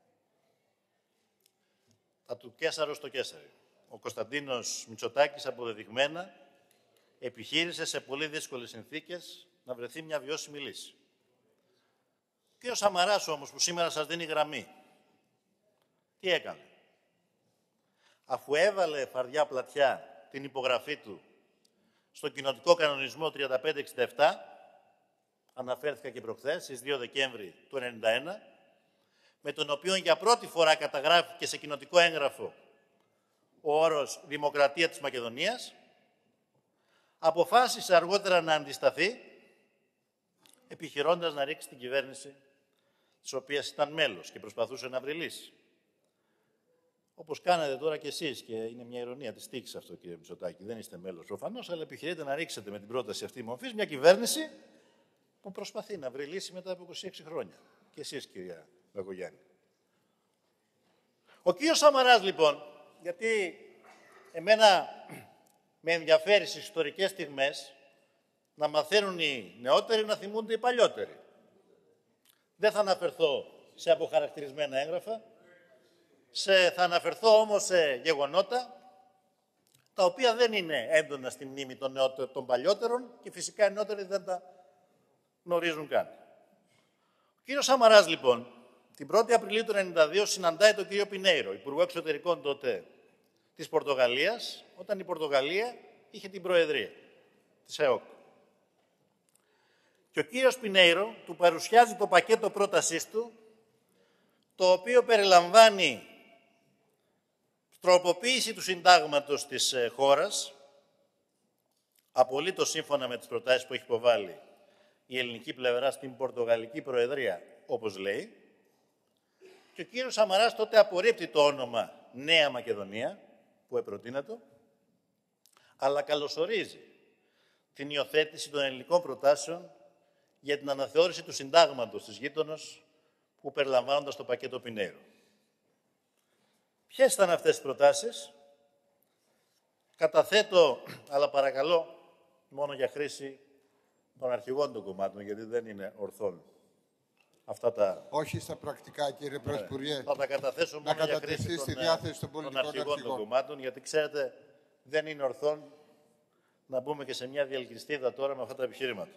Θα του Καίσαρο στο Καίσαρι. Ο Κωνσταντίνος Μητσοτάκης αποδεδειγμένα επιχείρησε σε πολύ δύσκολες συνθήκες να βρεθεί μια βιώσιμη λύση. Και ο Σαμαράς όμως, που σήμερα σας δίνει γραμμή, τι έκανε? Αφού έβαλε φαρδιά πλατιά την υπογραφή του στον κοινοτικό κανονισμό τριάντα πέντε εξήντα επτά, αναφέρθηκα και προχθές, στις δύο Δεκέμβρη του ενενήντα ένα, με τον οποίο για πρώτη φορά καταγράφηκε σε κοινοτικό έγγραφο ο όρος «Δημοκρατία της Μακεδονίας», αποφάσισε αργότερα να αντισταθεί, επιχειρώντας να ρίξει την κυβέρνηση της οποίας ήταν μέλος και προσπαθούσε να βρει λύση. Όπως κάνετε τώρα κι εσείς, και είναι μια ειρωνία της τύχης αυτό, κύριε Μητσοτάκη, δεν είστε μέλος προφανώς, αλλά επιχειρείτε να ρίξετε με την πρόταση αυτή μορφής μια κυβέρνηση που προσπαθεί να βρει λύση μετά από είκοσι έξι χρόνια. Και εσείς, κυρία Μπακογιάννη. Ο κύριος Σαμαράς, λοιπόν, γιατί εμένα με ενδιαφέρει στις ιστορικές στιγμές να μαθαίνουν οι νεότεροι, να θυμούνται οι παλιότεροι. Δεν θα αναφερθώ σε αποχαρακτηρισμένα έγγραφα, σε, θα αναφερθώ όμως σε γεγονότα τα οποία δεν είναι έντονα στη μνήμη των, νεότερων, των παλιότερων και φυσικά οι νεότεροι δεν τα γνωρίζουν καν. Ο κύριος Σαμαράς, λοιπόν, την πρώτη Απριλίου του ενενήντα δύο συναντάει τον κύριο Πινέιρο, υπουργό εξωτερικών τότε της Πορτογαλίας, όταν η Πορτογαλία είχε την προεδρία της ΕΟΚ. Και ο κύριος Πινέιρο του παρουσιάζει το πακέτο πρότασής του, το οποίο περιλαμβάνει τροποποίηση του συντάγματος της χώρας, απολύτως σύμφωνα με τις προτάσεις που έχει υποβάλει η ελληνική πλευρά στην Πορτογαλική Προεδρία, όπως λέει, και ο κύριος Σαμαράς τότε απορρίπτει το όνομα Νέα Μακεδονία, που επροτείνατο, αλλά καλωσορίζει την υιοθέτηση των ελληνικών προτάσεων για την αναθεώρηση του συντάγματος της γείτονος που περιλαμβάνονταν στο πακέτο Πινέιρο. Ποιες ήταν αυτές οι προτάσεις? Καταθέτω, αλλά παρακαλώ, μόνο για χρήση των αρχηγών των κομμάτων, γιατί δεν είναι ορθόν αυτά τα... Όχι στα πρακτικά, κύριε Πρωθυπουργέ. Ναι. Θα τα καταθέσω να μόνο για χρήση στη των, διάθεση των των πολιτικών αρχηγών, αρχηγών των κομμάτων, γιατί ξέρετε δεν είναι ορθόν να μπούμε και σε μια διαλκυστίδα τώρα με αυτά τα επιχειρήματα.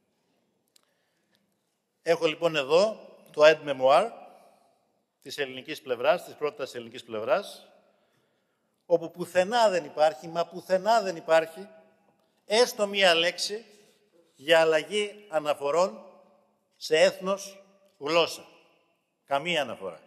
Έχω λοιπόν εδώ το aide memoire της ελληνικής πλευράς, της πρότασης ελληνικής πλευράς, όπου πουθενά δεν υπάρχει, μα πουθενά δεν υπάρχει, έστω μία λέξη για αλλαγή αναφορών σε έθνος, γλώσσα. Καμία αναφορά.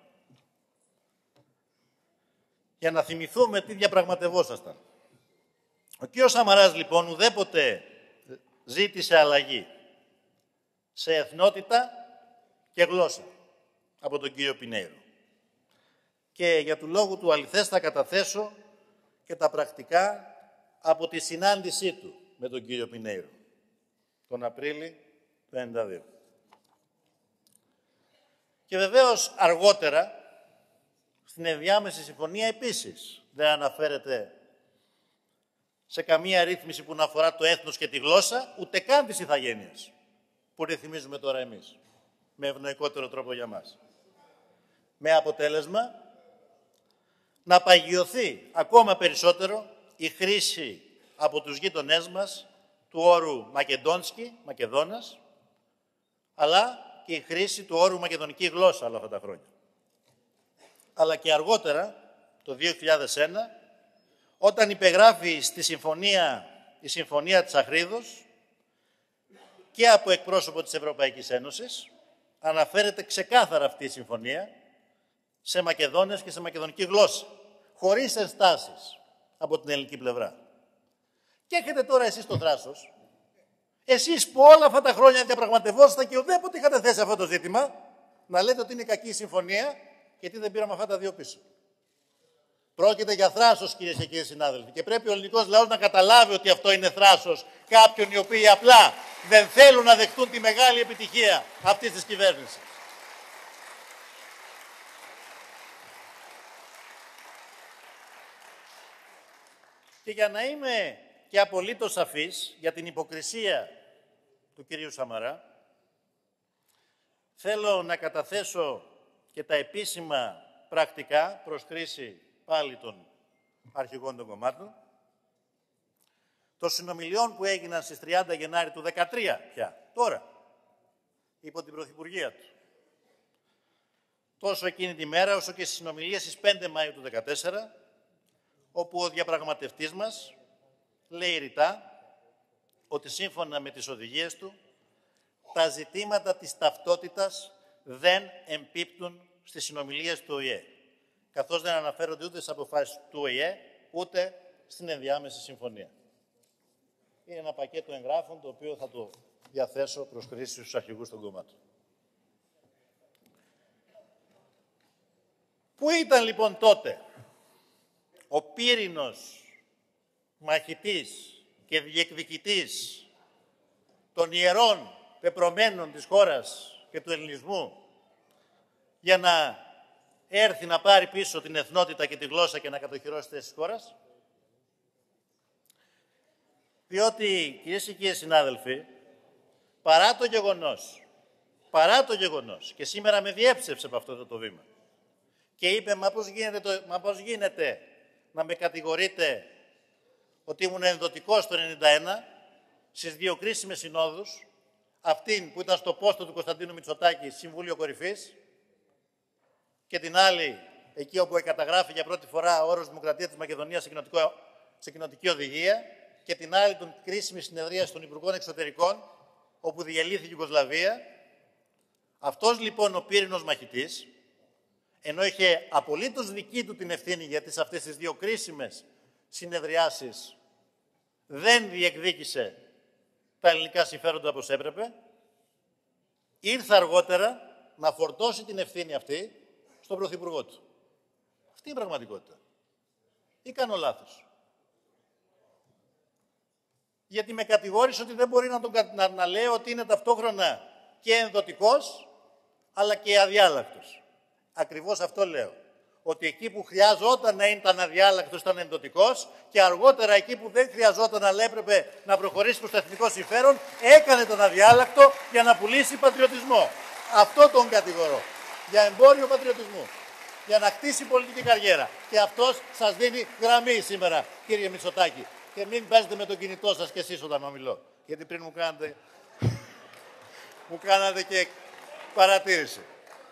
Για να θυμηθούμε τι διαπραγματευόσασταν. Ο κ. Σαμαράς, λοιπόν, ουδέποτε ζήτησε αλλαγή σε εθνότητα και γλώσσα από τον κύριο Πινέιρο. Και για του λόγου του αληθές θα καταθέσω και τα πρακτικά από τη συνάντησή του με τον κύριο Πινέιρο τον Απρίλη του χίλια εννιακόσια ενενήντα δύο. Και βεβαίως αργότερα στην ενδιάμεση συμφωνία επίσης δεν αναφέρεται σε καμία ρύθμιση που να αφορά το έθνος και τη γλώσσα, ούτε καν της ηθαγένειας, που ρυθμίζουμε τώρα εμείς, με ευνοϊκότερο τρόπο για μας. Με αποτέλεσμα να παγιωθεί ακόμα περισσότερο η χρήση από τους γείτονές μας του όρου Μακεδόνσκι, Μακεδόνας, αλλά και η χρήση του όρου μακεδονική γλώσσα όλα αυτά τα χρόνια. Αλλά και αργότερα, το δύο χιλιάδες ένα, όταν υπεγράφει στη συμφωνία, η Συμφωνία της Αχρίδος και από εκπρόσωπο της Ευρωπαϊκής Ένωσης, αναφέρεται ξεκάθαρα αυτή η συμφωνία σε Μακεδόνες και σε μακεδονική γλώσσα, χωρίς ενστάσεις από την ελληνική πλευρά. Και έχετε τώρα εσείς το θράσος, εσείς που όλα αυτά τα χρόνια διαπραγματευόσασταν και ουδέποτε είχατε θέσει αυτό το ζήτημα, να λέτε ότι είναι κακή η συμφωνία, γιατί δεν πήραμε αυτά τα δύο πίσω. Πρόκειται για θράσος, κυρίες και κύριοι συνάδελφοι, και πρέπει ο ελληνικός λαός να καταλάβει ότι αυτό είναι θράσος κάποιων οι οποίοι απλά δεν θέλουν να δεχτούν τη μεγάλη επιτυχία αυτής της κυβέρνησης. Και για να είμαι και απολύτως σαφής για την υποκρισία του κυρίου Σαμαρά, θέλω να καταθέσω και τα επίσημα πρακτικά προς κρίση πάλι των αρχηγών των κομμάτων, των συνομιλιών που έγιναν στις τριάντα Γενάρη του δύο χιλιάδες δεκατρία πια, τώρα, υπό την Πρωθυπουργία του. Τόσο εκείνη τη μέρα, όσο και στις συνομιλίες στις πέντε Μαΐου του δύο χιλιάδες δεκατέσσερα, όπου ο διαπραγματευτής μας λέει ρητά ότι σύμφωνα με τις οδηγίες του, τα ζητήματα της ταυτότητας δεν εμπίπτουν στις συνομιλίες του Ο Η Ε, καθώς δεν αναφέρονται ούτε στις αποφάσεις του Ο Η Ε, ούτε στην ενδιάμεση συμφωνία. Είναι ένα πακέτο εγγράφων, το οποίο θα το διαθέσω προς χρήση στους αρχηγούς των κομμάτων. Πού ήταν λοιπόν τότε ο πύρινος μαχητής και διεκδικητής των ιερών πεπρωμένων της χώρας και του ελληνισμού για να έρθει να πάρει πίσω την εθνότητα και τη γλώσσα και να κατοχυρώσει θέσεις της χώρας? Διότι, κυρίες και κύριοι συνάδελφοι, παρά το γεγονός, παρά το γεγονός, και σήμερα με διέψευσε από αυτό το βήμα και είπε, μα πώς γίνεται, το, μα πώς γίνεται να με κατηγορείτε ότι ήμουν ενδοτικός το ενενήντα ένα στις δύο κρίσιμες συνόδους, αυτήν που ήταν στο πόστο του Κωνσταντίνου Μητσοτάκη, Συμβούλιο Κορυφής, και την άλλη, εκεί όπου καταγράφει για πρώτη φορά ο όρος Δημοκρατία της Μακεδονίας σε, σε κοινοτική οδηγία, και την άλλη την κρίσιμη συνεδρίαση των Υπουργών Εξωτερικών, όπου διελύθηκε η Ιουγκοσλαβία. Αυτός λοιπόν ο πύρινος μαχητής, ενώ είχε απολύτως δική του την ευθύνη, γιατί σε αυτές τις δύο κρίσιμες συνεδριάσεις δεν διεκδίκησε τα ελληνικά συμφέροντα όπως έπρεπε, ήρθε αργότερα να φορτώσει την ευθύνη αυτή στον Πρωθυπουργό του. Αυτή είναι η πραγματικότητα. Ή κάνω λάθος? Γιατί με κατηγόρησε ότι δεν μπορεί να, τον, να, να λέω ότι είναι ταυτόχρονα και ενδοτικός, αλλά και αδιάλακτος. Ακριβώς αυτό λέω. Ότι εκεί που χρειάζονταν να ήταν αδιάλακτος ήταν ενδοτικός, και αργότερα εκεί που δεν χρειαζόταν αλλά έπρεπε να προχωρήσει προς το εθνικό συμφέρον, έκανε τον αδιάλακτο για να πουλήσει πατριωτισμό. Αυτό τον κατηγορώ. Για εμπόριο πατριωτισμού. Για να χτίσει πολιτική καριέρα. Και αυτός σας δίνει γραμμή σήμερα, κύριε Μητσοτάκη. Και μην παίζετε με το κινητό σας κι εσείς όταν ομιλώ. Γιατί πριν μου κάνατε, μου κάνατε και παρατήρηση.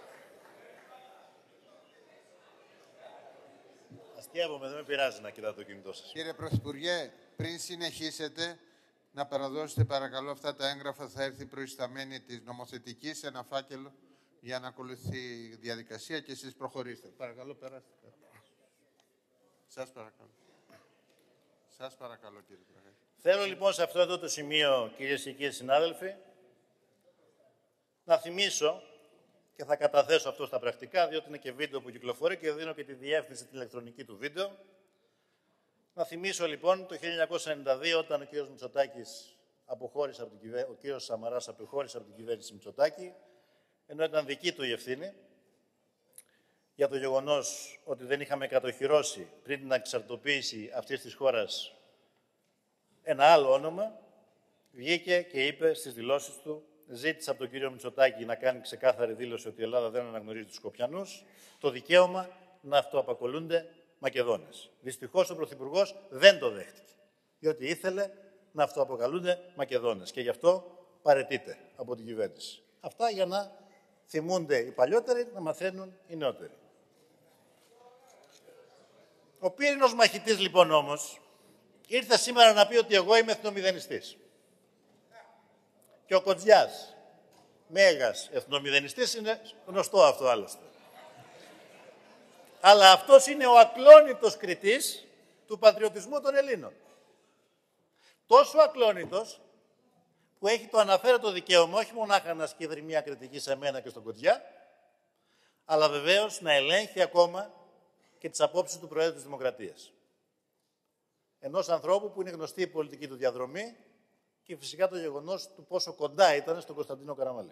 Αστιεύομαι, δεν με πειράζει να κοιτάτε το κινητό σας. Κύριε Πρωθυπουργέ, πριν συνεχίσετε, να παραδώσετε παρακαλώ αυτά τα έγγραφα. Θα έρθει προϊσταμένη της νομοθετικής ένα φάκελο για να ακολουθεί η διαδικασία και εσείς προχωρήστε. Παρακαλώ, περάστε. Σας παρακαλώ. Σας παρακαλώ, κύριε Πρωθυπουργέ. Θέλω λοιπόν σε αυτό εδώ το σημείο, κυρίες και κύριοι συνάδελφοι, να θυμίσω και θα καταθέσω αυτό στα πρακτικά, διότι είναι και βίντεο που κυκλοφορεί και δίνω και τη διεύθυνση την ηλεκτρονική του βίντεο. Να θυμίσω λοιπόν το χίλια εννιακόσια ενενήντα δύο, όταν ο κύριος Μητσοτάκης αποχώρησε από την κυβέρνηση, ο κύριος Σαμαράς αποχώρησε από την κυβέρνηση Μητσοτάκη, ενώ ήταν δική του η ευθύνη, για το γεγονός ότι δεν είχαμε κατοχυρώσει πριν την εξαρτοποίηση αυτής της χώρας ένα άλλο όνομα, βγήκε και είπε στις δηλώσεις του, ζήτησε από τον κύριο Μητσοτάκη να κάνει ξεκάθαρη δήλωση ότι η Ελλάδα δεν αναγνωρίζει τους Σκοπιανούς, το δικαίωμα να αυτοαπακολούνται Μακεδόνες. Δυστυχώς ο Πρωθυπουργός δεν το δέχτηκε, διότι ήθελε να αυτοαποκαλούνται Μακεδόνες και γι' αυτό παραιτείται από την κυβέρνηση. Αυτά για να θυμούνται οι παλιότεροι, να μαθαίνουν οι νεότεροι. Ο πύρινος μαχητής λοιπόν όμως ήρθε σήμερα να πει ότι εγώ είμαι εθνομηδενιστής. Και ο Κοτζιάς, μέγας εθνομηδενιστής, είναι γνωστό αυτό άλλωστε. Αλλά αυτός είναι ο ακλόνητος κριτής του πατριωτισμού των Ελλήνων. Τόσο ακλόνητος που έχει το αναφέρετο δικαίωμα όχι μονάχα να ασκεί μια κριτική σε μένα και στον Κοτζιά, αλλά βεβαίως να ελέγχει ακόμα και τις απόψεις του Προέδρου της Δημοκρατίας. Ενός ανθρώπου που είναι γνωστή η πολιτική του διαδρομή και φυσικά το γεγονός του πόσο κοντά ήταν στον Κωνσταντίνο Καραμανλή.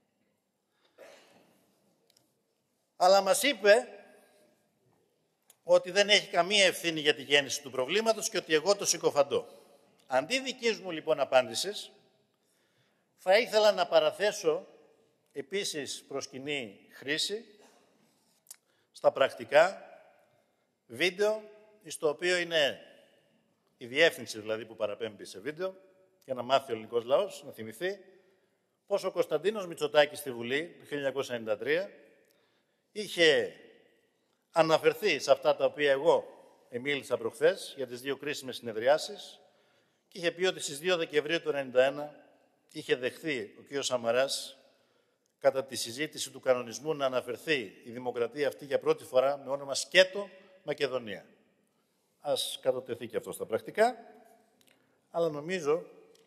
Αλλά μας είπε ότι δεν έχει καμία ευθύνη για τη γέννηση του προβλήματος και ότι εγώ το συκοφαντώ. Αντί δικής μου λοιπόν απάντησης, θα ήθελα να παραθέσω επίσης προς κοινή χρήση στα πρακτικά βίντεο, στο οποίο είναι η διεύθυνση δηλαδή που παραπέμπει σε βίντεο, για να μάθει ο ελληνικός λαός, να θυμηθεί πως ο Κωνσταντίνος Μητσοτάκης στη Βουλή του χίλια εννιακόσια ενενήντα τρία είχε αναφερθεί σε αυτά τα οποία εγώ μίλησα προχθές για τις δύο κρίσιμες συνεδριάσεις και είχε πει ότι στις δύο Δεκεμβρίου του χίλια εννιακόσια ενενήντα ένα είχε δεχθεί ο κ. Σαμαράς κατά τη συζήτηση του κανονισμού να αναφερθεί η δημοκρατία αυτή για πρώτη φορά με όνομα σκέτο Μακεδονία. Ας κατοτεθεί και αυτό στα πρακτικά, αλλά νομίζω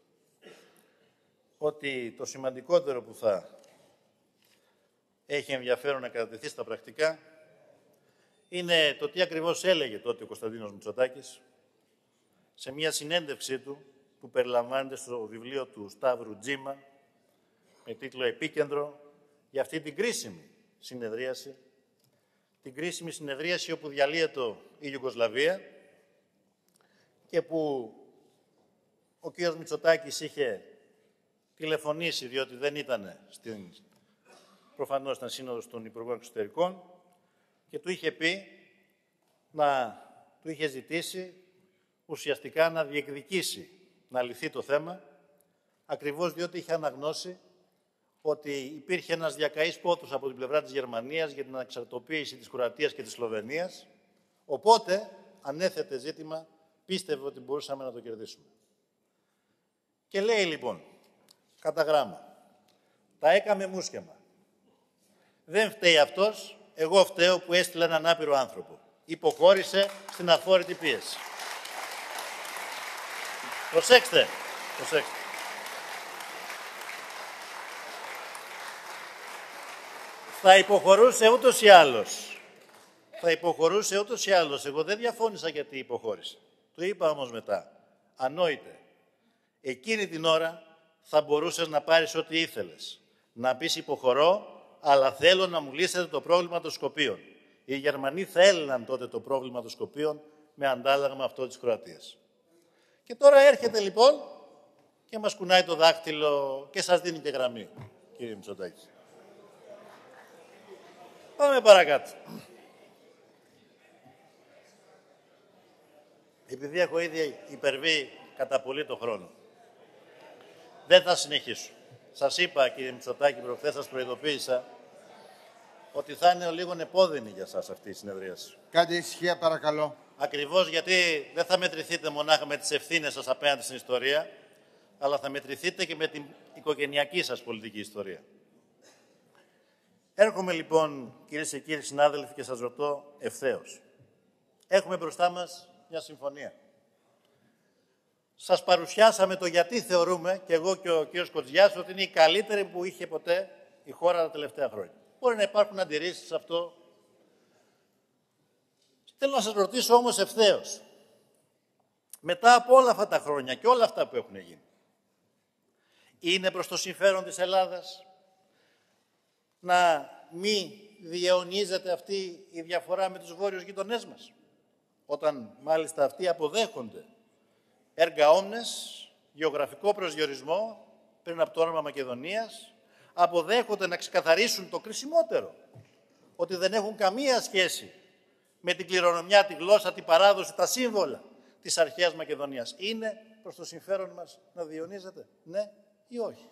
ότι το σημαντικότερο που θα έχει ενδιαφέρον να κατατεθεί στα πρακτικά είναι το τι ακριβώς έλεγε τότε ο Κωνσταντίνος Μητσοτάκης σε μια συνέντευξή του που περιλαμβάνεται στο βιβλίο του Σταύρου Τζίμα με τίτλο «Επίκεντρο» για αυτή την κρίσιμη συνεδρίαση, την κρίσιμη συνεδρίαση όπου διαλύεται η Ιουγκοσλαβία και που ο κ. Μητσοτάκης είχε τηλεφωνήσει, διότι δεν ήταν στην, προφανώς στην σύνοδος των Υπουργών Εξωτερικών, και του είχε πει, να, του είχε ζητήσει ουσιαστικά να διεκδικήσει, να λυθεί το θέμα, ακριβώς διότι είχε αναγνώσει ότι υπήρχε ένας διακαής πόθος από την πλευρά της Γερμανίας για την ανεξαρτοποίηση της Κροατίας και της Σλοβενίας, οπότε ανέθετε ζήτημα, πίστευε ότι μπορούσαμε να το κερδίσουμε. Και λέει λοιπόν, κατά γράμμα, τα έκαμε μουσκεμα. Δεν φταίει αυτός, εγώ φταίω που έστειλα έναν άπειρο άνθρωπο. Υποχώρησε στην αφόρητη πίεση. Προσέξτε, προσέξτε. Θα υποχωρούσε ούτως ή άλλως. Θα υποχωρούσε ούτως ή άλλως. Εγώ δεν διαφώνησα γιατί υποχώρησε. Το είπα όμως μετά. Ανόητε. Εκείνη την ώρα θα μπορούσες να πάρεις ό,τι ήθελες. Να πεις υποχωρώ, αλλά θέλω να μου λύσετε το πρόβλημα των Σκοπίων. Οι Γερμανοί θα έλυναν τότε το πρόβλημα των Σκοπίων με αντάλλαγμα αυτό της Κροατίας. Και τώρα έρχεται λοιπόν και μας κουνάει το δάχτυλο και σας δίνει και γραμμή, κύριε Μητσοτάκη. Πάμε παρακάτω. Επειδή έχω ήδη υπερβεί κατά πολύ το χρόνο, δεν θα συνεχίσω. Σας είπα, κύριε Μητσοτάκη, προχθές σας προειδοποίησα ότι θα είναι λίγο επώδυνη για σας αυτή η συνεδρίαση. Κάντε ησυχία, παρακαλώ. Ακριβώς γιατί δεν θα μετρηθείτε μονάχα με τις ευθύνες σας απέναντι στην ιστορία, αλλά θα μετρηθείτε και με την οικογενειακή σας πολιτική ιστορία. Έρχομαι λοιπόν, κυρίες και κύριοι συνάδελφοι, και σας ρωτώ ευθέως. Έχουμε μπροστά μας μια συμφωνία. Σας παρουσιάσαμε το γιατί θεωρούμε, και εγώ και ο κύριος Κοτζιάς, ότι είναι η καλύτερη που είχε ποτέ η χώρα τα τελευταία χρόνια. Μπορεί να υπάρχουν αντιρρήσεις σε αυτό. Θέλω να σας ρωτήσω όμως ευθέως. Μετά από όλα αυτά τα χρόνια και όλα αυτά που έχουν γίνει, είναι προς το συμφέρον της Ελλάδας να μη διαιωνίζεται αυτή η διαφορά με τους βόρειους γειτονές μας, όταν μάλιστα αυτοί αποδέχονται έργα όμνες, γεωγραφικό προσδιορισμό πριν από το όνομα Μακεδονίας, αποδέχονται να ξεκαθαρίσουν το κρισιμότερο, ότι δεν έχουν καμία σχέση με την κληρονομιά, τη γλώσσα, την παράδοση, τα σύμβολα της αρχαίας Μακεδονίας. Είναι προς το συμφέρον μας να διαιωνίζεται, ναι ή όχι?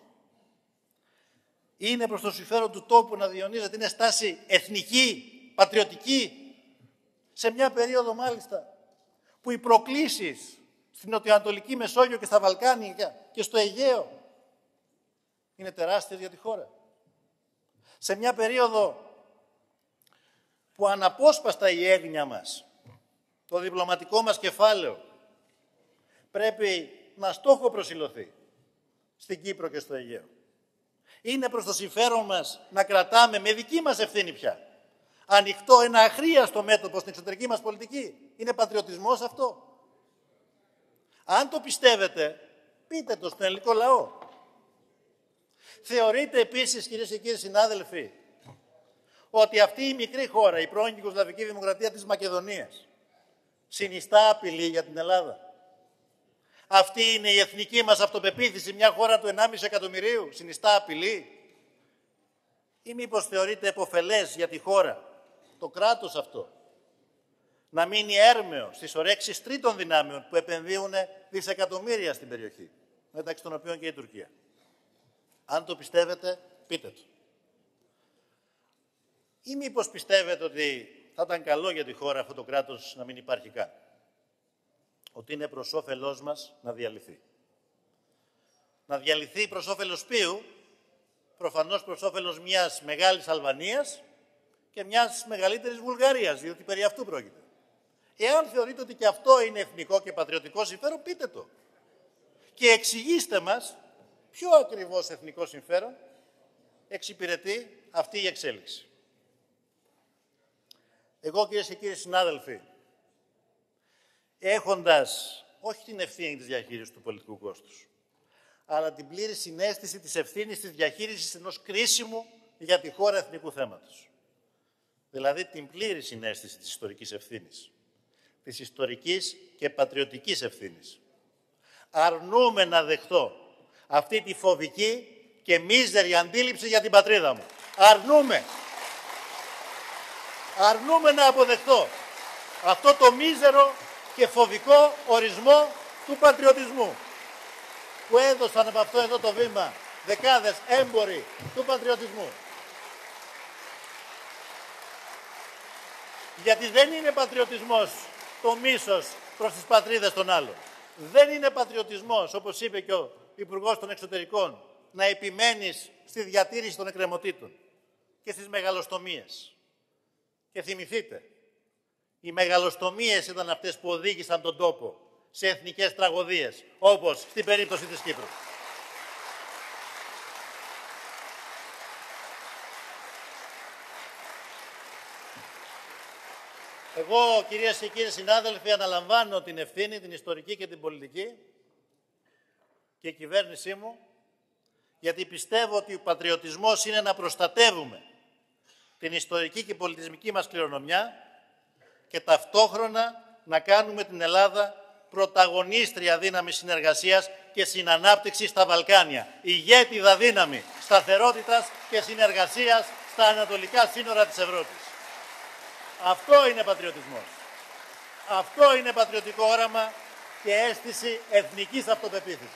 Είναι προς το συμφέρον του τόπου να διαιωνίζεται, είναι στάση εθνική, πατριωτική, σε μια περίοδο μάλιστα που οι προκλήσεις στην Νοτιοανατολική Μεσόγειο και στα Βαλκάνια και στο Αιγαίο είναι τεράστιες για τη χώρα. Σε μια περίοδο που αναπόσπαστα η έγνοια μας, το διπλωματικό μας κεφάλαιο, πρέπει να στόχο προσηλωθεί στην Κύπρο και στο Αιγαίο. Είναι προς το συμφέρον μας να κρατάμε με δική μας ευθύνη πια ανοιχτό ένα αχρίαστο μέτωπο στην εξωτερική μας πολιτική. Είναι πατριωτισμός αυτό? Αν το πιστεύετε, πείτε το στον ελληνικό λαό. Θεωρείτε επίσης, κυρίες και κύριοι συνάδελφοι, ότι αυτή η μικρή χώρα, η πρώην Ιουγκοσλαβική Δημοκρατία της Μακεδονίας, συνιστά απειλή για την Ελλάδα? Αυτή είναι η εθνική μας αυτοπεποίθηση, μια χώρα του ενάμιση εκατομμυρίου, συνιστά απειλή? Ή μήπως θεωρείται επωφελές για τη χώρα, το κράτος αυτό, να μείνει έρμεο στις ορέξεις τρίτων δυνάμεων που επενδύουν δισεκατομμύρια στην περιοχή, μεταξύ των οποίων και η Τουρκία? Αν το πιστεύετε, πείτε το. Ή μήπως πιστεύετε ότι θα ήταν καλό για τη χώρα αυτό το κράτος να μην υπάρχει καν? Ότι είναι προς όφελός μας να διαλυθεί. Να διαλυθεί προς όφελος ποιου? Προφανώς προς όφελος μιας μεγάλης Αλβανίας και μιας μεγαλύτερης Βουλγαρίας, διότι περί αυτού πρόκειται. Εάν θεωρείτε ότι και αυτό είναι εθνικό και πατριωτικό συμφέρον, πείτε το. Και εξηγήστε μας ποιο ακριβώς εθνικό συμφέρον εξυπηρετεί αυτή η εξέλιξη. Εγώ, κυρίες και κύριοι συνάδελφοι, έχοντας όχι την ευθύνη της διαχείρισης του πολιτικού κόστους, αλλά την πλήρη συναίσθηση της ευθύνης της διαχείρισης ενός κρίσιμου για τη χώρα εθνικού θέματος. Δηλαδή την πλήρη συναίσθηση της ιστορικής ευθύνης, της ιστορικής και πατριωτικής ευθύνης. Αρνούμε να δεχτώ αυτή τη φοβική και μίζερη αντίληψη για την πατρίδα μου. Αρνούμε. Αρνούμε να αποδεχτώ αυτό το μίζερο και φοβικό ορισμό του πατριωτισμού που έδωσαν από αυτό εδώ το βήμα δεκάδες έμποροι του πατριωτισμού. Γιατί δεν είναι πατριωτισμός το μίσος προς τις πατρίδες των άλλων. Δεν είναι πατριωτισμός, όπως είπε και ο Υπουργός των Εξωτερικών, να επιμένεις στη διατήρηση των εκκρεμωτήτων και στις μεγαλοστομίες. Και θυμηθείτε, οι μεγαλοστομίες ήταν αυτές που οδήγησαν τον τόπο σε εθνικές τραγωδίες, όπως στην περίπτωση της Κύπρου. Εγώ, κυρίες και κύριοι συνάδελφοι, αναλαμβάνω την ευθύνη, την ιστορική και την πολιτική και η κυβέρνησή μου, γιατί πιστεύω ότι ο πατριωτισμός είναι να προστατεύουμε την ιστορική και πολιτισμική μας κληρονομιά και ταυτόχρονα να κάνουμε την Ελλάδα πρωταγωνίστρια δύναμη συνεργασίας και συνανάπτυξης στα Βαλκάνια. Ηγέτιδα δύναμη σταθερότητας και συνεργασίας στα ανατολικά σύνορα της Ευρώπης. Αυτό είναι πατριωτισμός. Αυτό είναι πατριωτικό όραμα και αίσθηση εθνικής αυτοπεποίθησης.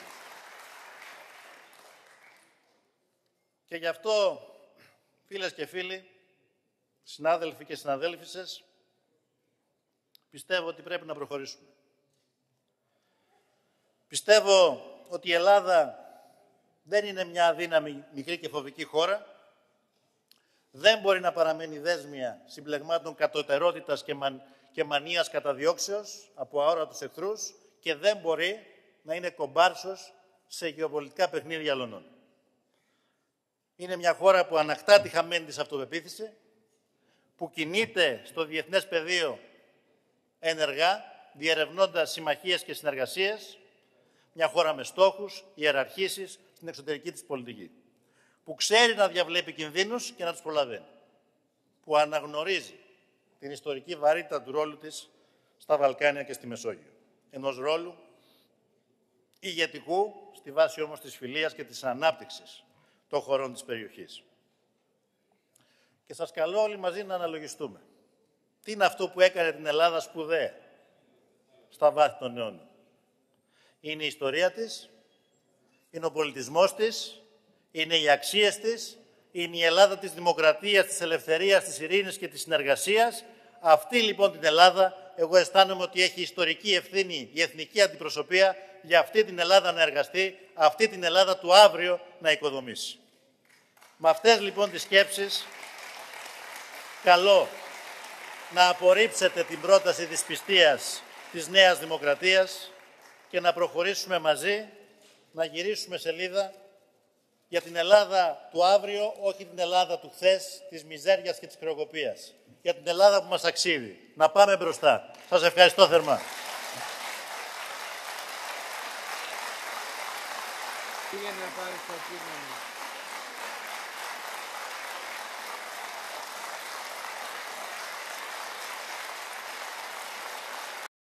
Και γι' αυτό, φίλες και φίλοι, συνάδελφοι και συναδέλφισσες, πιστεύω ότι πρέπει να προχωρήσουμε. Πιστεύω ότι η Ελλάδα δεν είναι μια αδύναμη, μικρή και φοβική χώρα. Δεν μπορεί να παραμένει δέσμια συμπλεγμάτων κατωτερότητας και, μαν, και μανίας καταδιώξεως από αόρατους εχθρούς και δεν μπορεί να είναι κομπάρσος σε γεωπολιτικά παιχνίδια αλλωνών. Είναι μια χώρα που ανακτά τη χαμένη της αυτοπεποίθηση, που κινείται στο διεθνές πεδίο ενεργά, διερευνώντας συμμαχίες και συνεργασίες, μια χώρα με στόχους, ιεραρχήσεις στην εξωτερική της πολιτική, που ξέρει να διαβλέπει κινδύνους και να τους προλαβαίνει, που αναγνωρίζει την ιστορική βαρύτητα του ρόλου της στα Βαλκάνια και στη Μεσόγειο. Ενός ρόλου ηγετικού, στη βάση όμως της φιλίας και της ανάπτυξης των χωρών της περιοχής. Και σας καλώ όλοι μαζί να αναλογιστούμε. Τι είναι αυτό που έκανε την Ελλάδα σπουδαία στα βάθη των αιώνων? Είναι η ιστορία της, είναι ο πολιτισμός της, είναι οι αξίες της, είναι η Ελλάδα της δημοκρατίας, της ελευθερίας, της ειρήνης και της συνεργασίας. Αυτή λοιπόν την Ελλάδα, εγώ αισθάνομαι ότι έχει ιστορική ευθύνη η εθνική αντιπροσωπεία για αυτή την Ελλάδα να εργαστεί, αυτή την Ελλάδα του αύριο να οικοδομήσει. Με αυτές λοιπόν τις σκέψεις, καλώ να απορρίψετε την πρόταση της πιστείας της Νέας Δημοκρατίας και να προχωρήσουμε μαζί, να γυρίσουμε σελίδα για την Ελλάδα του αύριο, όχι την Ελλάδα του χθες, της μιζέριας και της χρεοκοπίας. Για την Ελλάδα που μας αξίζει. Να πάμε μπροστά. Σας ευχαριστώ θερμά. Πήγαινε να πάρεις το κείμενο.